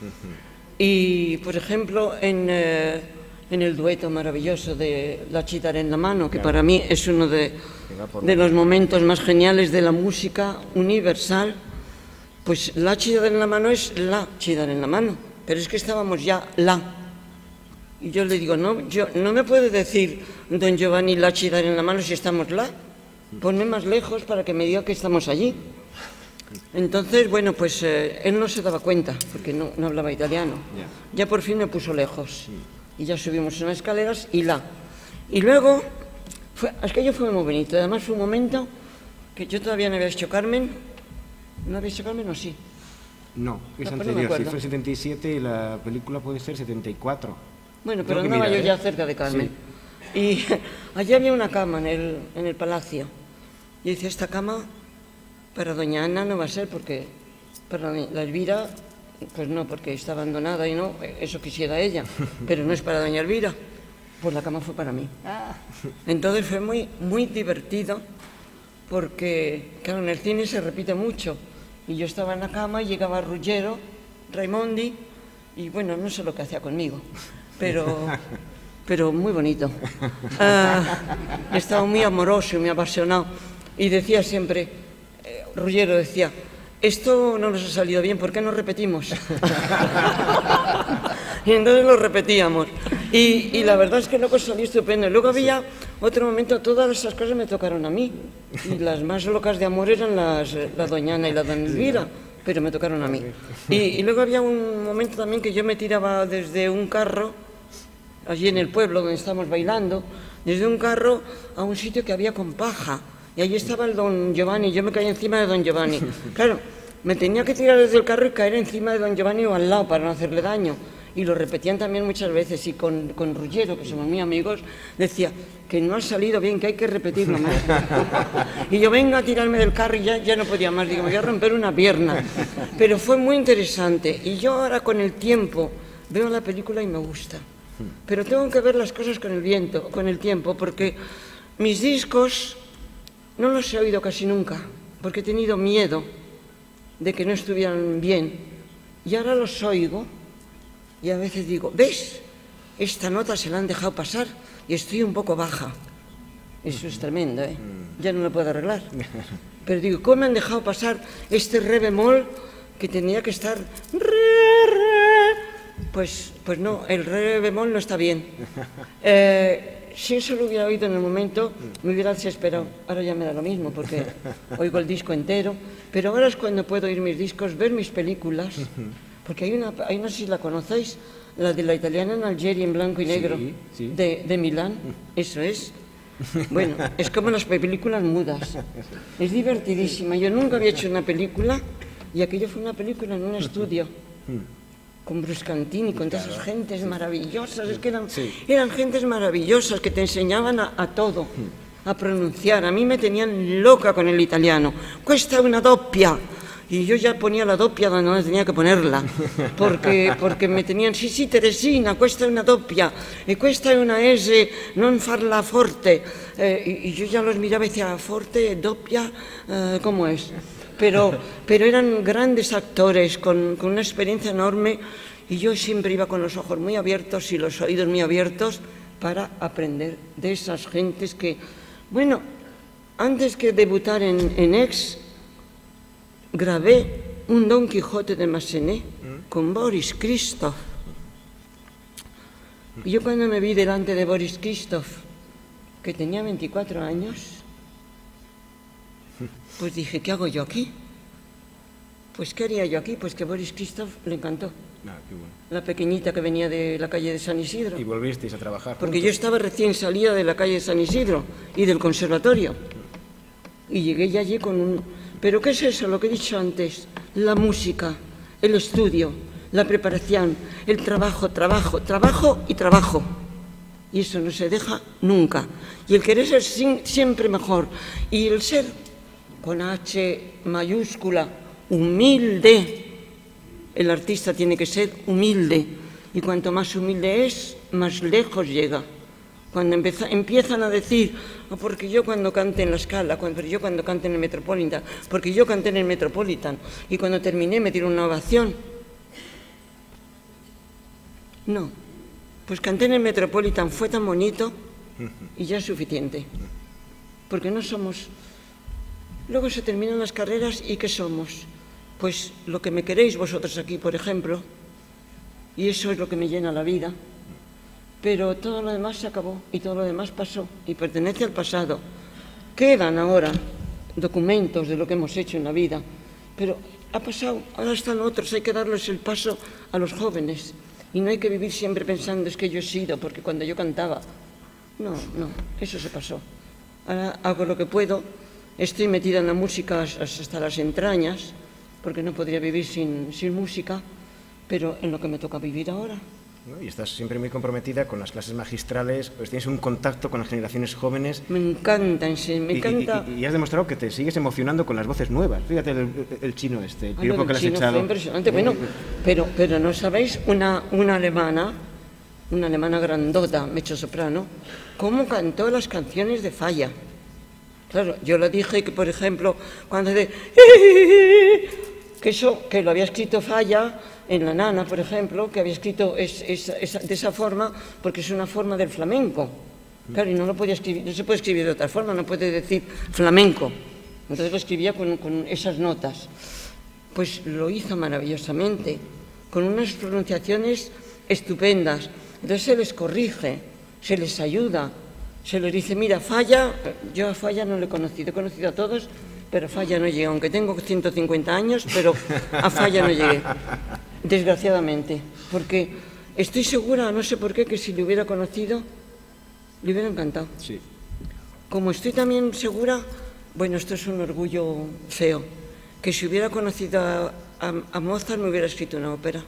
Y, por ejemplo, en, eh, en el dueto maravilloso de La Chitarra en la mano, que para mí es uno de, de los momentos más geniales de la música universal, pues La Chitarra en la mano es La Chitarra en la mano, pero es que estábamos ya La. Y yo le digo, no, yo, no me puede decir Don Giovanni La Chitarra en la mano si estamos La. Ponme más lejos para que me diga que estamos allí. Entonces, bueno, pues eh, él no se daba cuenta, porque no, no hablaba italiano. Ya por fin me puso lejos. Y ya subimos unas escaleras y La. Y luego, fue, es que yo fue muy bonito. Además fue un momento que yo todavía no había hecho Carmen. ¿No había hecho Carmen o sí? No, es no, anterior, no sí, fue setenta y siete y la película puede ser setenta y cuatro. Bueno, pero andaba yo ya cerca de Carmen. Sí. Y allí había una cama en el, en el palacio. Y decía, esta cama para doña Ana no va a ser porque para la Elvira, pues no, porque está abandonada y no, eso quisiera ella. Pero no es para doña Elvira. Pues la cama fue para mí. Entonces fue muy, muy divertido porque, claro, en el cine se repite mucho. Y yo estaba en la cama y llegaba Ruggero, Raimondi, y bueno, no sé lo que hacía conmigo. Pero, pero muy bonito. Uh, estaba muy amoroso y muy apasionado. Y decía siempre, eh, Ruggero decía, esto no nos ha salido bien, ¿por qué no repetimos? Y entonces lo repetíamos. Y, y la verdad es que luego salió estupendo. Y luego había otro momento, todas esas cosas me tocaron a mí. Y las más locas de amor eran las, la doña Ana y la doña Elvira. Pero me tocaron a mí. Y, y luego había un momento también que yo me tiraba desde un carro, allí en el pueblo donde estábamos bailando, desde un carro a un sitio que había con paja. Y allí estaba el don Giovanni, yo me caí encima de don Giovanni. Claro, me tenía que tirar desde el carro y caer encima de don Giovanni o al lado para no hacerle daño. Y lo repetían también muchas veces. Y con, con Ruggero, que somos muy amigos, decía que no ha salido bien, que hay que repetirlo más. Y yo vengo a tirarme del carro y ya, ya no podía más. Digo, me voy a romper una pierna. Pero fue muy interesante. Y yo ahora con el tiempo, veo la película y me gusta. Pero tengo que ver las cosas con el viento, con el tiempo, porque mis discos no los he oído casi nunca, porque he tenido miedo de que no estuvieran bien. Y ahora los oigo y a veces digo, ¿ves? Esta nota se la han dejado pasar y estoy un poco baja. Eso es tremendo, ¿eh? Ya no lo puedo arreglar. Pero digo, ¿cómo me han dejado pasar este re bemol que tenía que estar re, re? Pues, pues no, el re bemol no está bien. Eh, si eso lo hubiera oído en el momento, me hubiera desesperado. Ahora ya me da lo mismo, porque oigo el disco entero. Pero ahora es cuando puedo oír mis discos, ver mis películas, porque hay una, hay una, si la conocéis, la de la italiana en Algeria en blanco y negro, sí, sí. De, de Milán, eso es. Bueno, es como las películas mudas, es divertidísima. Yo nunca había hecho una película y aquello fue una película en un estudio con Bruscantini, con todas esas gentes maravillosas. Es que eran, sí. eran gentes maravillosas que te enseñaban a, a todo, a pronunciar. A mí me tenían loca con el italiano. Cuesta una doppia. Y yo ya ponía la doppia donde no tenía que ponerla, porque, porque me tenían, sí, sí, Teresina, questa è una doppia, e questa è una S, non farla forte. Eh, y, y yo ya los miraba y decía, forte, doppia, eh, ¿cómo es? Pero, pero eran grandes actores, con, con una experiencia enorme, y yo siempre iba con los ojos muy abiertos y los oídos muy abiertos para aprender de esas gentes que, bueno, antes que debutar en, en Ex, grabé un Don Quijote de Massenet con Boris Christoph. Y yo cuando me vi delante de Boris Christoph, que tenía veinticuatro años, pues dije, ¿qué hago yo aquí? Pues ¿qué haría yo aquí? Pues que Boris Christoph le encantó. Ah, qué bueno. La pequeñita que venía de la calle de San Isidro. Y volvisteis a trabajar porque juntos. Yo estaba recién salida de la calle de San Isidro y del conservatorio. Y llegué ya allí con un... ¿Pero qué es eso? Lo que he dicho antes, la música, el estudio, la preparación, el trabajo, trabajo, trabajo y trabajo. Y eso no se deja nunca. Y el querer ser siempre mejor. Y el ser, con H mayúscula, humilde. El artista tiene que ser humilde. Y cuanto más humilde es, más lejos llega. Cuando empieza, empiezan a decir, oh, porque yo cuando canté en la Scala, cuando, yo cuando canté en el Metropolitan, porque yo canté en el Metropolitan, y cuando terminé me dieron una ovación. No, pues canté en el Metropolitan, fue tan bonito y ya es suficiente. Porque no somos... Luego se terminan las carreras y ¿qué somos? Pues lo que me queréis vosotros aquí, por ejemplo, y eso es lo que me llena la vida. Pero todo lo demás se acabó y todo lo demás pasó y pertenece al pasado. Quedan ahora documentos de lo que hemos hecho en la vida, pero ha pasado, ahora están otros, hay que darles el paso a los jóvenes y no hay que vivir siempre pensando es que yo he sido, porque cuando yo cantaba, no, no, eso se pasó. Ahora hago lo que puedo, estoy metida en la música hasta las entrañas, porque no podría vivir sin, sin música, pero en lo que me toca vivir ahora. ¿No? Y estás siempre muy comprometida con las clases magistrales, pues tienes un contacto con las generaciones jóvenes. Me encanta, me y, encanta. Y, y, y has demostrado que te sigues emocionando con las voces nuevas. Fíjate el, el chino este, el piropo Ay, que le has chino echado. Fue impresionante. Bueno, pero, pero no sabéis, una, una alemana, una alemana grandota, mezzosoprano, cómo cantó las canciones de Falla. Claro, yo le dije que, por ejemplo, cuando de... que eso, que lo había escrito Falla en La Nana, por ejemplo, que había escrito es, es, es, de esa forma, porque es una forma del flamenco. Claro, y no lo podía escribir, no se puede escribir de otra forma, no puede decir flamenco. Entonces lo escribía con, con esas notas. Pues lo hizo maravillosamente, con unas pronunciaciones estupendas. Entonces se les corrige, se les ayuda, se les dice, mira, Falla, yo a Falla no le he conocido, he conocido a todos, pero a Falla no llegué, aunque tengo ciento cincuenta años, pero a Falla no llegué, desgraciadamente, porque estoy segura, no sé por qué, que si le hubiera conocido, le hubiera encantado. Sí. Como estoy también segura, bueno, esto es un orgullo feo, que si hubiera conocido a, a, a Mozart me hubiera escrito una ópera.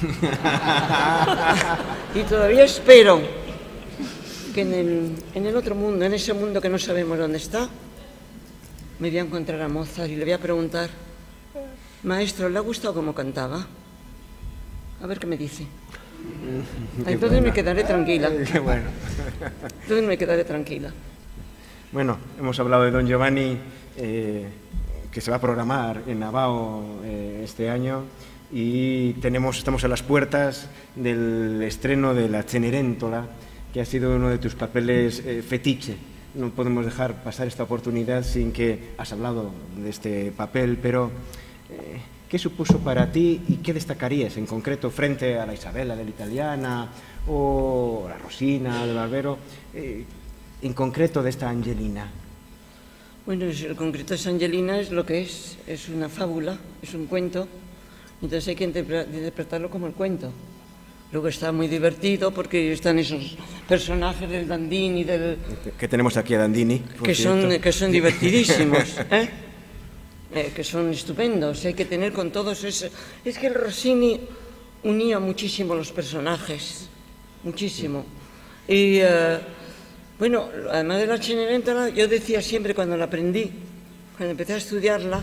Y todavía espero que en el, en el otro mundo, en ese mundo que no sabemos dónde está, me voy a encontrar a Mozart y le voy a preguntar, maestro, ¿le ha gustado cómo cantaba? A ver qué me dice. Entonces me quedaré tranquila. Qué bueno. Entonces me quedaré tranquila. Bueno, hemos hablado de don Giovanni, eh, que se va a programar en Navao eh, este año, y tenemos, estamos a las puertas del estreno de La Cenerentola, que ha sido uno de tus papeles eh, fetiche. No podemos dejar pasar esta oportunidad sin que has hablado de este papel, pero eh, ¿qué supuso para ti y qué destacarías en concreto frente a la Isabela de la Italiana o la Rosina de Barbero? Eh, en concreto de esta Angelina. Bueno, el concreto de Angelina es lo que es, es una fábula, es un cuento, entonces hay que interpretarlo como el cuento. Luego está muy divertido porque están esos personajes del Dandini, del... Que tenemos aquí a Dandini. Que son, que son divertidísimos, ¿eh? Eh, que son estupendos, hay que tener con todos esos... Es que el Rossini unía muchísimo los personajes, muchísimo. Y... Eh, Bueno, además de la Cenerentola, yo decía siempre cuando la aprendí, cuando empecé a estudiarla,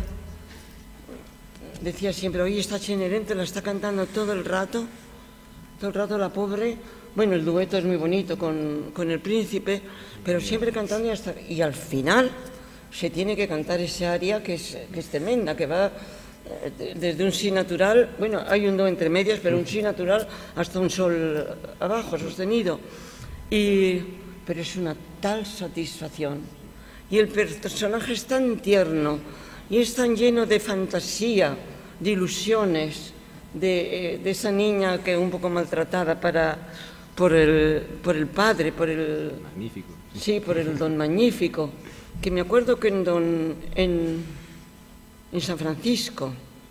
decía siempre, oye, esta Cenerentola está cantando todo el rato, todo el rato la pobre. Bueno, el dueto es muy bonito con, con el príncipe, pero siempre cantando y, hasta, y al final se tiene que cantar ese aria que es, que es tremenda, que va eh, desde un si natural, bueno, hay un do entre medias, pero un si natural hasta un sol abajo, sostenido. Y... pero es una tal satisfacción. Y el personaje es tan tierno y es tan lleno de fantasía, de ilusiones, de, de esa niña que es un poco maltratada para, por, el, por el padre, por el... Magnífico. Sí, por el don Magnífico, que me acuerdo que en, don, en, en San Francisco,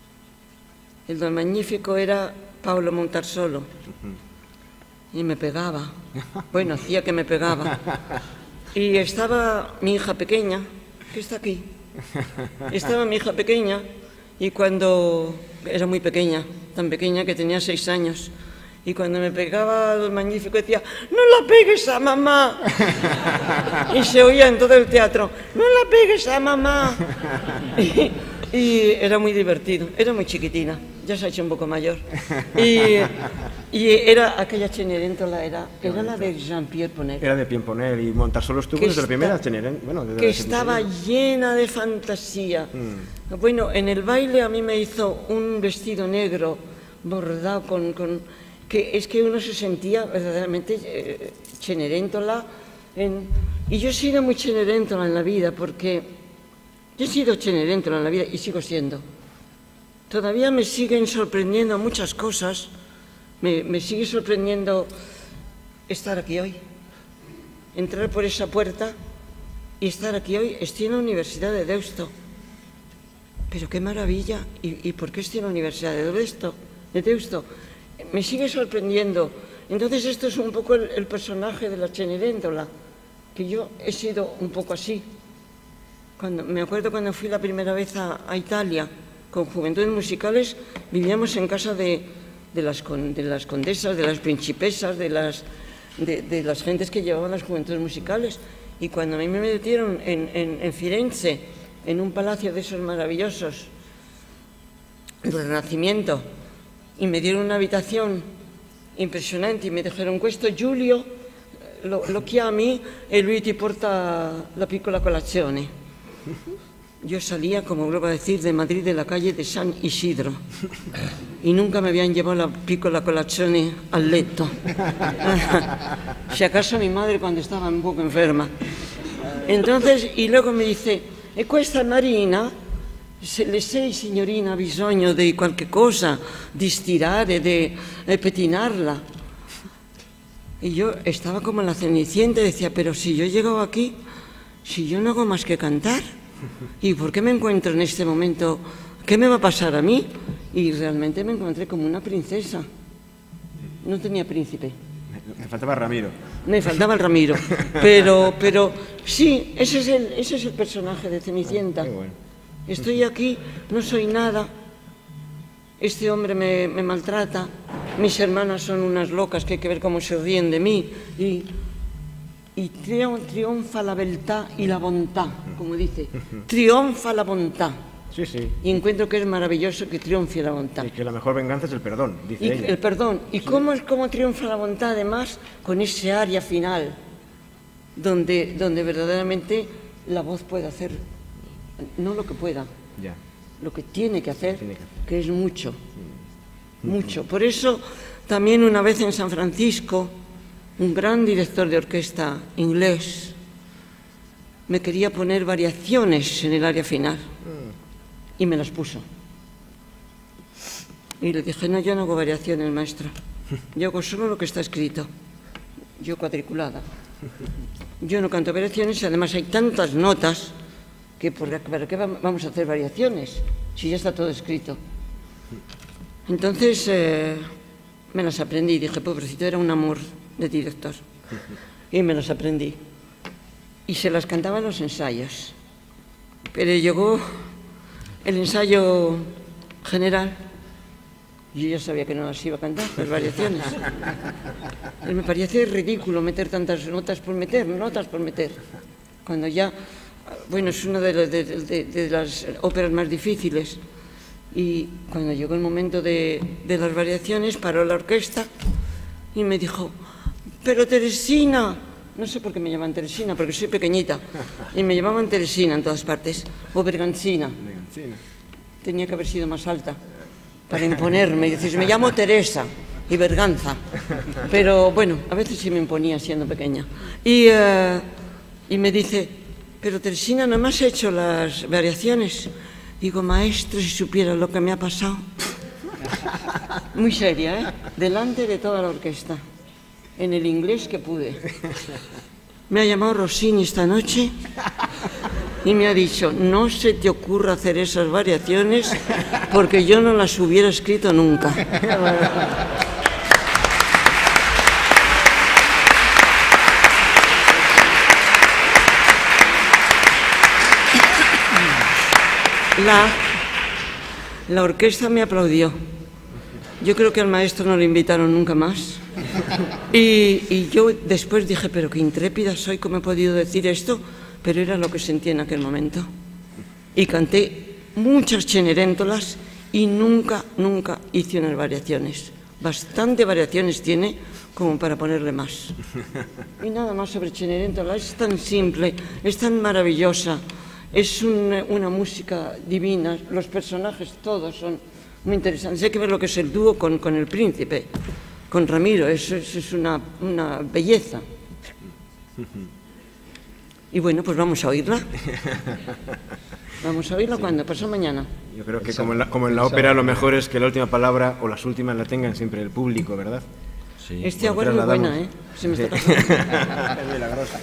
el don Magnífico era Paolo Montarsolo. Y me pegaba, bueno, hacía que me pegaba. Y estaba mi hija pequeña, que está aquí, estaba mi hija pequeña, y cuando, era muy pequeña, tan pequeña que tenía seis años, y cuando me pegaba Don Magnífico decía, no la pegues a mamá. Y se oía en todo el teatro, no la pegues a mamá. Y, y era muy divertido, era muy chiquitina, ya se ha hecho un poco mayor. Y, y era aquella Cenerentola, era, era la de Jean-Pierre Ponel. Era de Piemponel y Montarsolo estuvo Que desde la está- primera Cenerentola. Bueno, desde que la estaba Cenerentola. llena de fantasía. Mm. Bueno, en el baile a mí me hizo un vestido negro bordado con... con- que es que uno se sentía verdaderamente eh, Cenerentola. En, y yo he sido muy Cenerentola en la vida porque... Yo he sido Cenerentola en la vida y sigo siendo. Todavía me siguen sorprendiendo muchas cosas. Me, me sigue sorprendiendo estar aquí hoy. Entrar por esa puerta y estar aquí hoy. Estoy en la Universidad de Deusto. Pero qué maravilla. ¿Y, y por qué estoy en la Universidad de Deusto? De Deusto? Me sigue sorprendiendo. Entonces esto es un poco el, el personaje de la Cenerentola, que yo he sido un poco así. Cuando, me acuerdo cuando fui la primera vez a, a Italia con Juventudes Musicales, vivíamos en casa de, de, las, con, de las condesas, de las principesas, de las, de, de las gentes que llevaban las Juventudes Musicales. Y cuando a mí me metieron en, en, en Firenze, en un palacio de esos maravillosos del Renacimiento, y me dieron una habitación impresionante y me dijeron, questo Giulio lo, lo chiami e lui ti porta la piccola colazione. Yo salía, como vuelvo a decir, de Madrid, de la calle de San Isidro, y nunca me habían llevado la piccola colazione al letto. Si acaso mi madre cuando estaba un poco enferma. Entonces, y luego me dice, e questa Marina, se le sei signorina ha bisogno di qualche cosa, di stirare, di eh, pettinarla. Y yo estaba como en la Cenicienta y decía, pero si yo he llegado aquí, si yo no hago más que cantar, ¿y por qué me encuentro en este momento? ¿Qué me va a pasar a mí? Y realmente me encontré como una princesa. No tenía príncipe. Me faltaba Ramiro. Me faltaba el Ramiro. Pero, pero sí, ese es el, ese es el personaje de Cenicienta. Qué bueno. Estoy aquí, no soy nada. Este hombre me, me maltrata. Mis hermanas son unas locas que hay que ver cómo se ríen de mí. Y, y triunfa la beltà y la bontà, como dice. Triunfa la bontà. Sí, sí. Y encuentro que es maravilloso que triunfe la voluntad. Y que la mejor venganza es el perdón, dice Y ella. el perdón. ¿Y sí. cómo, es, cómo triunfa la voluntad, además, con ese área final, donde, donde verdaderamente la voz puede hacer, no lo que pueda, ya. lo que tiene que hacer, tiene que, hacer. que es mucho, sí. mucho. Por eso, también una vez en San Francisco, un gran director de orquesta inglés me quería poner variaciones en el área final mm. y me las puso. Y le dije, no, yo no hago variaciones, maestro. Yo hago solo lo que está escrito. Yo cuadriculada. Yo no canto variaciones y además hay tantas notas que por ¿para qué vamos a hacer variaciones si ya está todo escrito? Entonces eh, me las aprendí y dije, pobrecito, era un amor de director. Y me las aprendí. Y se las cantaba en los ensayos. Pero llegó el ensayo general y yo ya sabía que no las iba a cantar, las variaciones. Y me parecía ridículo meter tantas notas por meter, notas por meter. Cuando ya, bueno, es una de, de, de, de las óperas más difíciles. Y cuando llegó el momento de, de las variaciones, paró la orquesta y me dijo, pero Teresina, no sé por qué me llaman Teresina, porque soy pequeñita, y me llamaban Teresina en todas partes, o Bergancina. Tenía que haber sido más alta para imponerme, y decís, me llamo Teresa y Berganza, pero bueno, a veces sí me imponía siendo pequeña. Y, uh, y me dice, pero Teresina, ¿no me has hecho las variaciones? Digo, maestro, si supiera lo que me ha pasado. Muy seria, ¿eh? Delante de toda la orquesta, en el inglés que pude. Me ha llamado Rossini esta noche y me ha dicho, no se te ocurra hacer esas variaciones porque yo no las hubiera escrito nunca. La, la orquesta me aplaudió. Yo creo que al maestro no lo invitaron nunca más. Y, y yo después dije, pero qué intrépida soy, ¿cómo he podido decir esto? Pero era lo que sentía en aquel momento. Y canté muchas Cenerentolas y nunca, nunca hice unas variaciones. Bastante variaciones tiene como para ponerle más. Y nada más sobre Cenerentola, es tan simple, es tan maravillosa, es un, una música divina, los personajes todos son muy interesantes. Hay que ver lo que es el dúo con, con el príncipe, con Ramiro, eso es, es una, una belleza. Y bueno, pues vamos a oírla. Vamos a oírla sí. ¿Cuándo? ¿Pasó mañana? Yo creo que como en, la, como en la ópera lo mejor es que la última palabra o las últimas la tengan siempre el público, ¿verdad? Sí. Este agua es muy buena, ¿eh? Se me está pasando. Es milagrosa.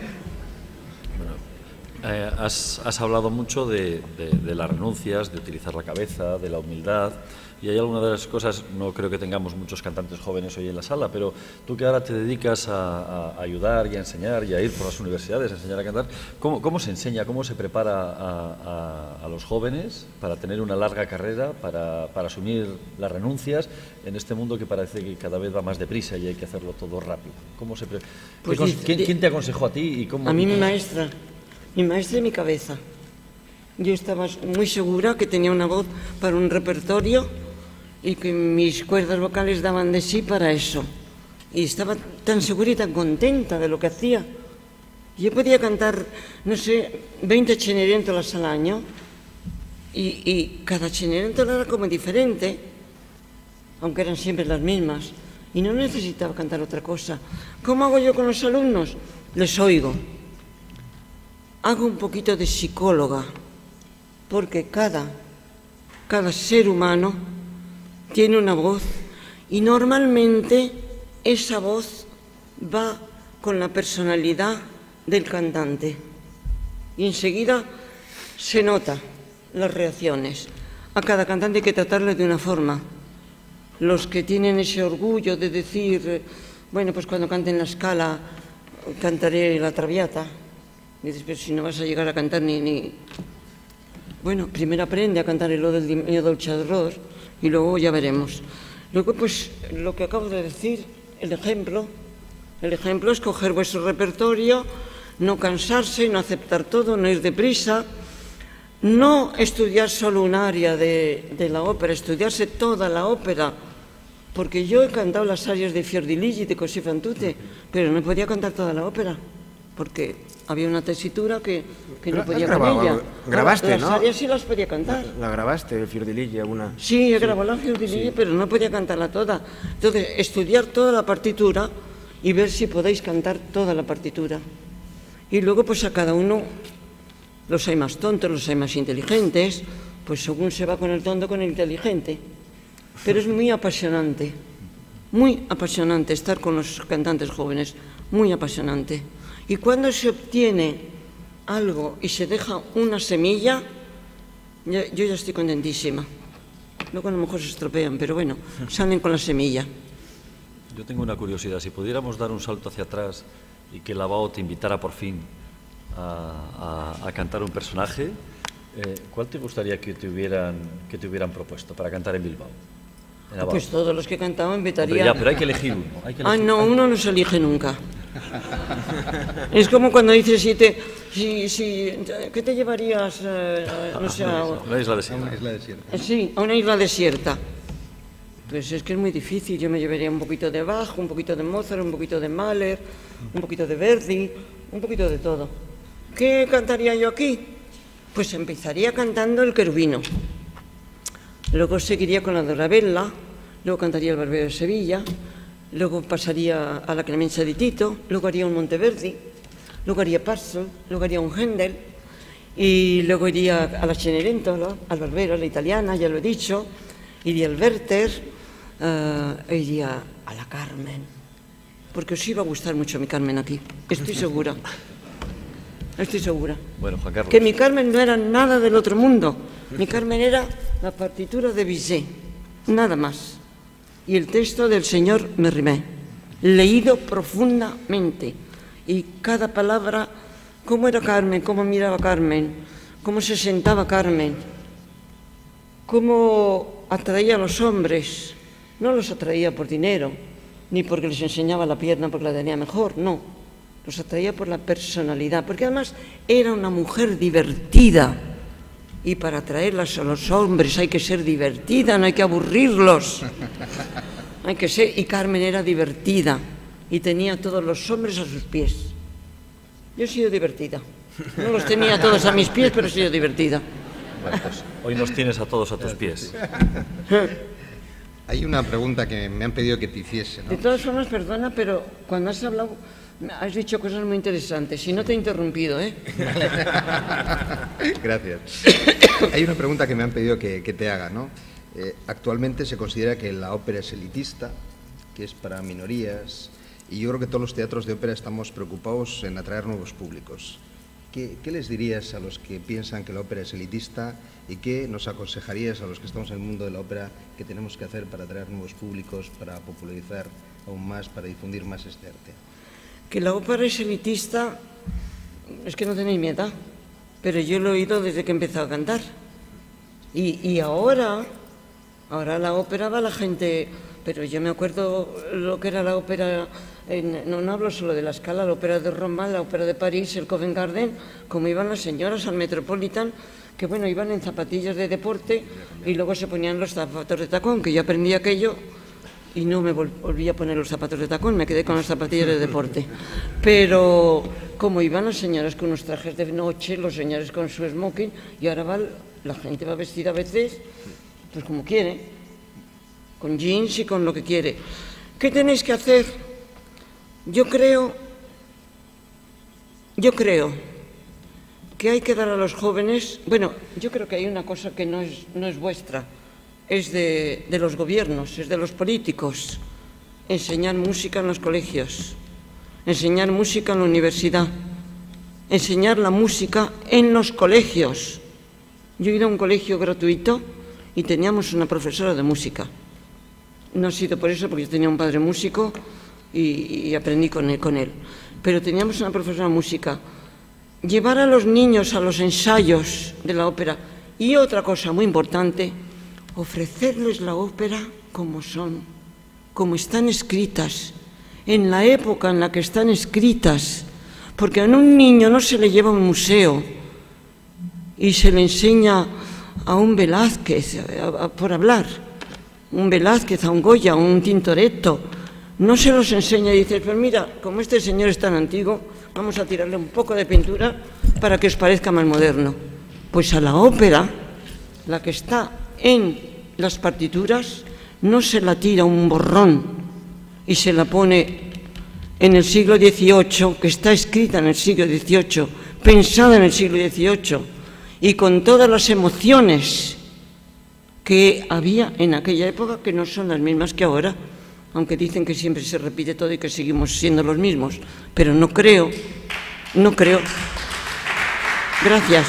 Bueno, eh, has, has hablado mucho de, de, de las renuncias, de utilizar la cabeza, de la humildad. Y hay algunas de las cosas, no creo que tengamos muchos cantantes jóvenes hoy en la sala, pero tú que ahora te dedicas a, a ayudar y a enseñar y a ir por las universidades a enseñar a cantar, ¿cómo, cómo se enseña, cómo se prepara a, a, a los jóvenes para tener una larga carrera, para, para asumir las renuncias en este mundo que parece que cada vez va más deprisa y hay que hacerlo todo rápido? ¿Cómo se pre... pues dice, ¿quién, ¿Quién te aconsejó a ti? Y cómo... A mí mi maestra, mi maestra y mi cabeza. Yo estaba muy segura que tenía una voz para un repertorio y que mis cuerdas vocales daban de sí para eso. Y estaba tan segura y tan contenta de lo que hacía. Yo podía cantar, no sé, veinte Cenerentolas al año y, y cada Cenerentola era como diferente, aunque eran siempre las mismas. Y no necesitaba cantar otra cosa. ¿Cómo hago yo con los alumnos? Les oigo. Hago un poquito de psicóloga, porque cada, cada ser humano tiene una voz y normalmente esa voz va con la personalidad del cantante y enseguida se nota las reacciones. A cada cantante hay que tratarle de una forma. Los que tienen ese orgullo de decir, bueno, pues cuando cante en la Scala cantaré la Traviata, dices, pero si no vas a llegar a cantar ni... ni... Bueno, primero aprende a cantar el Ode del mio dolce adoror y luego ya veremos. Luego, pues, lo que acabo de decir, el ejemplo, el ejemplo es coger vuestro repertorio, no cansarse, no aceptar todo, no ir deprisa, no estudiar solo un área de, de la ópera, estudiarse toda la ópera, porque yo he cantado las arias de Fiordiligi, de Così fan tutte, pero no podía cantar toda la ópera, porque había una tesitura que, que no podía con ella. Grabaste, las ¿no? Las arias sí las podía cantar. La, la grabaste, el Fiordiligi, alguna. Sí, he grabado la Fiordiligi, sí, pero no podía cantarla toda. Entonces, estudiar toda la partitura y ver si podéis cantar toda la partitura. Y luego, pues a cada uno, los hay más tontos, los hay más inteligentes, pues según se va con el tonto, con el inteligente. Pero es muy apasionante, muy apasionante estar con los cantantes jóvenes, muy apasionante. Y cuando se obtiene algo y se deja una semilla, yo, yo ya estoy contentísima. Luego a lo mejor se estropean, pero bueno, salen con la semilla. Yo tengo una curiosidad, si pudiéramos dar un salto hacia atrás y que la Bao te invitara por fin a, a, a cantar un personaje, eh, ¿cuál te gustaría que te hubieran, que te hubieran propuesto para cantar en Bilbao? En Pues todos los que cantaban invitaría. Hombre, ya, pero hay que elegir uno. Hay que elegir. Ah, no, uno no se elige nunca. Es como cuando dices, si te, si, si, ¿qué te llevarías, eh, no sé, a una isla desierta? Una isla desierta. Sí, a una isla desierta. Pues es que es muy difícil. Yo me llevaría un poquito de Bach, un poquito de Mozart, un poquito de Mahler, un poquito de Verdi, un poquito de todo. ¿Qué cantaría yo aquí? Pues empezaría cantando el Querubino. Luego seguiría con la Dorabella, luego cantaría el Barbero de Sevilla, luego pasaría a la Clemencia di Tito, luego haría un Monteverdi, luego haría Passo, luego haría un Händel, y luego iría a la Cenerentola, al Barbero, a la Italiana, ya lo he dicho, iría al Werther, uh, iría a la Carmen, porque os iba a gustar mucho mi Carmen aquí, estoy segura, estoy segura. Bueno, Juan Carlos. Que mi Carmen no era nada del otro mundo, mi Carmen era la partitura de Bizet, nada más, y el texto del señor Mérimée, leído profundamente, y cada palabra, cómo era Carmen, cómo miraba Carmen, cómo se sentaba Carmen, cómo atraía a los hombres, no los atraía por dinero, ni porque les enseñaba la pierna porque la tenía mejor, no, los atraía por la personalidad, porque además era una mujer divertida, y para atraerlas a los hombres hay que ser divertida, no hay que aburrirlos, hay que ser, y Carmen era divertida, y tenía a todos los hombres a sus pies. Yo he sido divertida, no los tenía a todos a mis pies, pero he sido divertida. Bueno, pues hoy nos tienes a todos a tus pies. Hay una pregunta que me han pedido que te hiciese, ¿no? De todas formas, perdona, pero cuando has hablado, has dicho cosas muy interesantes. Si no te he interrumpido, ¿eh? Gracias. Hay una pregunta que me han pedido que, que te haga, ¿no? Eh, actualmente se considera que la ópera es elitista, que es para minorías, y yo creo que todos los teatros de ópera estamos preocupados en atraer nuevos públicos. ¿Qué, qué les dirías a los que piensan que la ópera es elitista y qué nos aconsejarías a los que estamos en el mundo de la ópera que tenemos que hacer para atraer nuevos públicos, para popularizar aún más, para difundir más este arte? Que la ópera es elitista, es que no tenéis mi edad, pero yo lo he oído desde que he empezado a cantar. Y, y ahora, ahora la ópera va la gente, pero yo me acuerdo lo que era la ópera, en, no, no hablo solo de la Scala, la ópera de Roma, la ópera de París, el Covent Garden, como iban las señoras al Metropolitan, que bueno, iban en zapatillas de deporte y luego se ponían los zapatos de tacón, que yo aprendí aquello y no me volví a poner los zapatos de tacón, me quedé con las zapatillas de deporte. Pero como iban las señoras con unos trajes de noche, los señores con su smoking, y ahora va, la gente va vestida a veces, pues como quiere, con jeans y con lo que quiere. ¿Qué tenéis que hacer? Yo creo, yo creo que hay que dar a los jóvenes, bueno, yo creo que hay una cosa que no es, no es vuestra, es de, de los gobiernos, es de los políticos, enseñar música en los colegios, enseñar música en la universidad, enseñar la música en los colegios. Yo he ido a un colegio gratuito y teníamos una profesora de música. No ha sido por eso, porque yo tenía un padre músico y, y aprendí con él, con él. Pero teníamos una profesora de música. Llevar a los niños a los ensayos de la ópera. Y otra cosa muy importante, ofrecerles la ópera como son, como están escritas, en la época en la que están escritas, porque a un niño no se le lleva a un museo y se le enseña a un Velázquez, a, a, por hablar, un Velázquez, a un Goya, a un Tintoretto, no se los enseña y dices, pues mira, como este señor es tan antiguo, vamos a tirarle un poco de pintura para que os parezca más moderno. Pues a la ópera, la que está en las partituras, no se la tira un borrón y se la pone en el siglo dieciocho, que está escrita en el siglo dieciocho, pensada en el siglo dieciocho, y con todas las emociones que había en aquella época, que no son las mismas que ahora, aunque dicen que siempre se repite todo y que seguimos siendo los mismos, pero no creo, no creo. Gracias.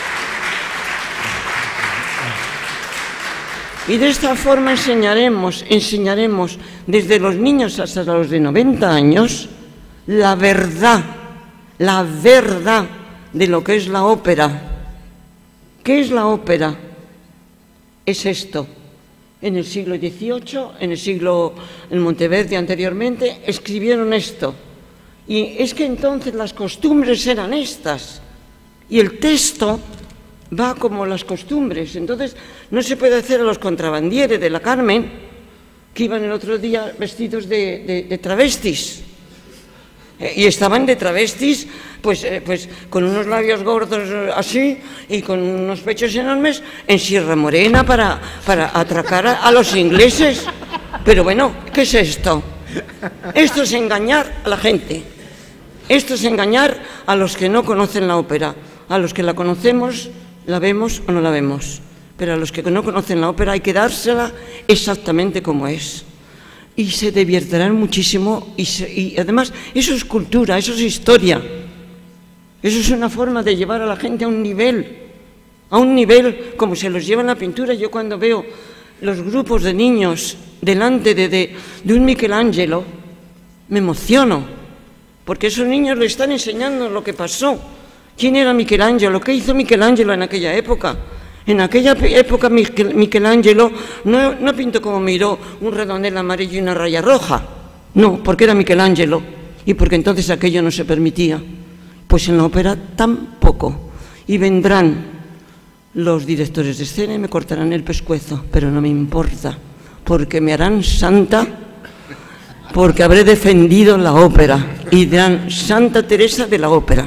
Y de esta forma enseñaremos, enseñaremos desde los niños hasta los de noventa años la verdad, la verdad de lo que es la ópera. ¿Qué es la ópera? Es esto. En el siglo dieciocho, en el siglo, en Monteverdi anteriormente, escribieron esto. Y es que entonces las costumbres eran estas. Y el texto va como las costumbres. Entonces no se puede hacer a los contrabandieres de la Carmen, que iban el otro día vestidos de, de, de travestis. Eh, y estaban de travestis, pues, eh, pues con unos labios gordos así y con unos pechos enormes en Sierra Morena para, para atracar a, a los ingleses. Pero bueno, ¿qué es esto? Esto es engañar a la gente. Esto es engañar a los que no conocen la ópera. A los que la conocemos, la vemos o no la vemos. Pero a los que no conocen la ópera hay que dársela exactamente como es. Y se diviertirán muchísimo y, se, y además eso es cultura, eso es historia. Eso es una forma de llevar a la gente a un nivel, a un nivel como se los lleva en la pintura. Yo cuando veo los grupos de niños delante de, de, de un Michelangelo, me emociono, porque esos niños le están enseñando lo que pasó. ¿Quién era Michelangelo? ¿Qué hizo Michelangelo en aquella época? En aquella época Michelangelo no, no pintó como miró un redondel amarillo y una raya roja. No, porque era Michelangelo y porque entonces aquello no se permitía. Pues en la ópera tampoco. Y vendrán los directores de escena y me cortarán el pescuezo, pero no me importa, porque me harán santa, porque habré defendido la ópera y dirán Santa Teresa de la ópera.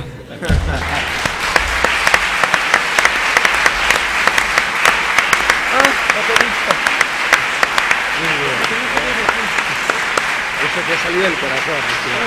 Eso que ha salido del corazón.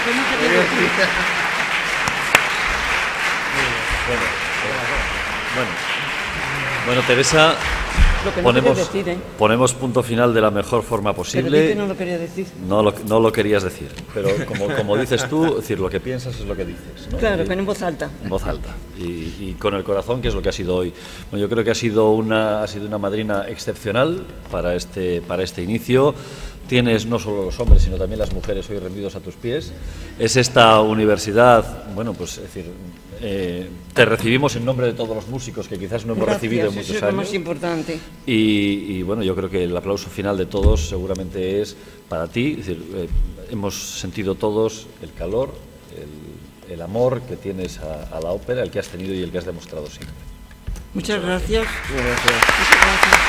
Bueno, bueno, bueno, Teresa, Lo que no ponemos, decir, ¿eh? ponemos punto final de la mejor forma posible. Pero di que no lo quería decir. No lo, no lo querías decir, pero como, como dices tú, es decir, lo que piensas es lo que dices, ¿no? Claro, Y, pero en voz alta. en voz alta y, y con el corazón, que es lo que ha sido hoy. Bueno, yo creo que ha sido una, ha sido una madrina excepcional para este, para este inicio. Tienes no solo los hombres, sino también las mujeres hoy rendidos a tus pies. Es esta universidad, bueno, pues es decir, eh, te recibimos en nombre de todos los músicos que quizás no hemos Gracias, recibido en muchos eso es años. lo más importante. Y, y bueno, yo creo que el aplauso final de todos seguramente es para ti. Es decir, eh, hemos sentido todos el calor, el, el amor que tienes a, a la ópera, el que has tenido y el que has demostrado siempre. Muchas gracias. Muchas gracias.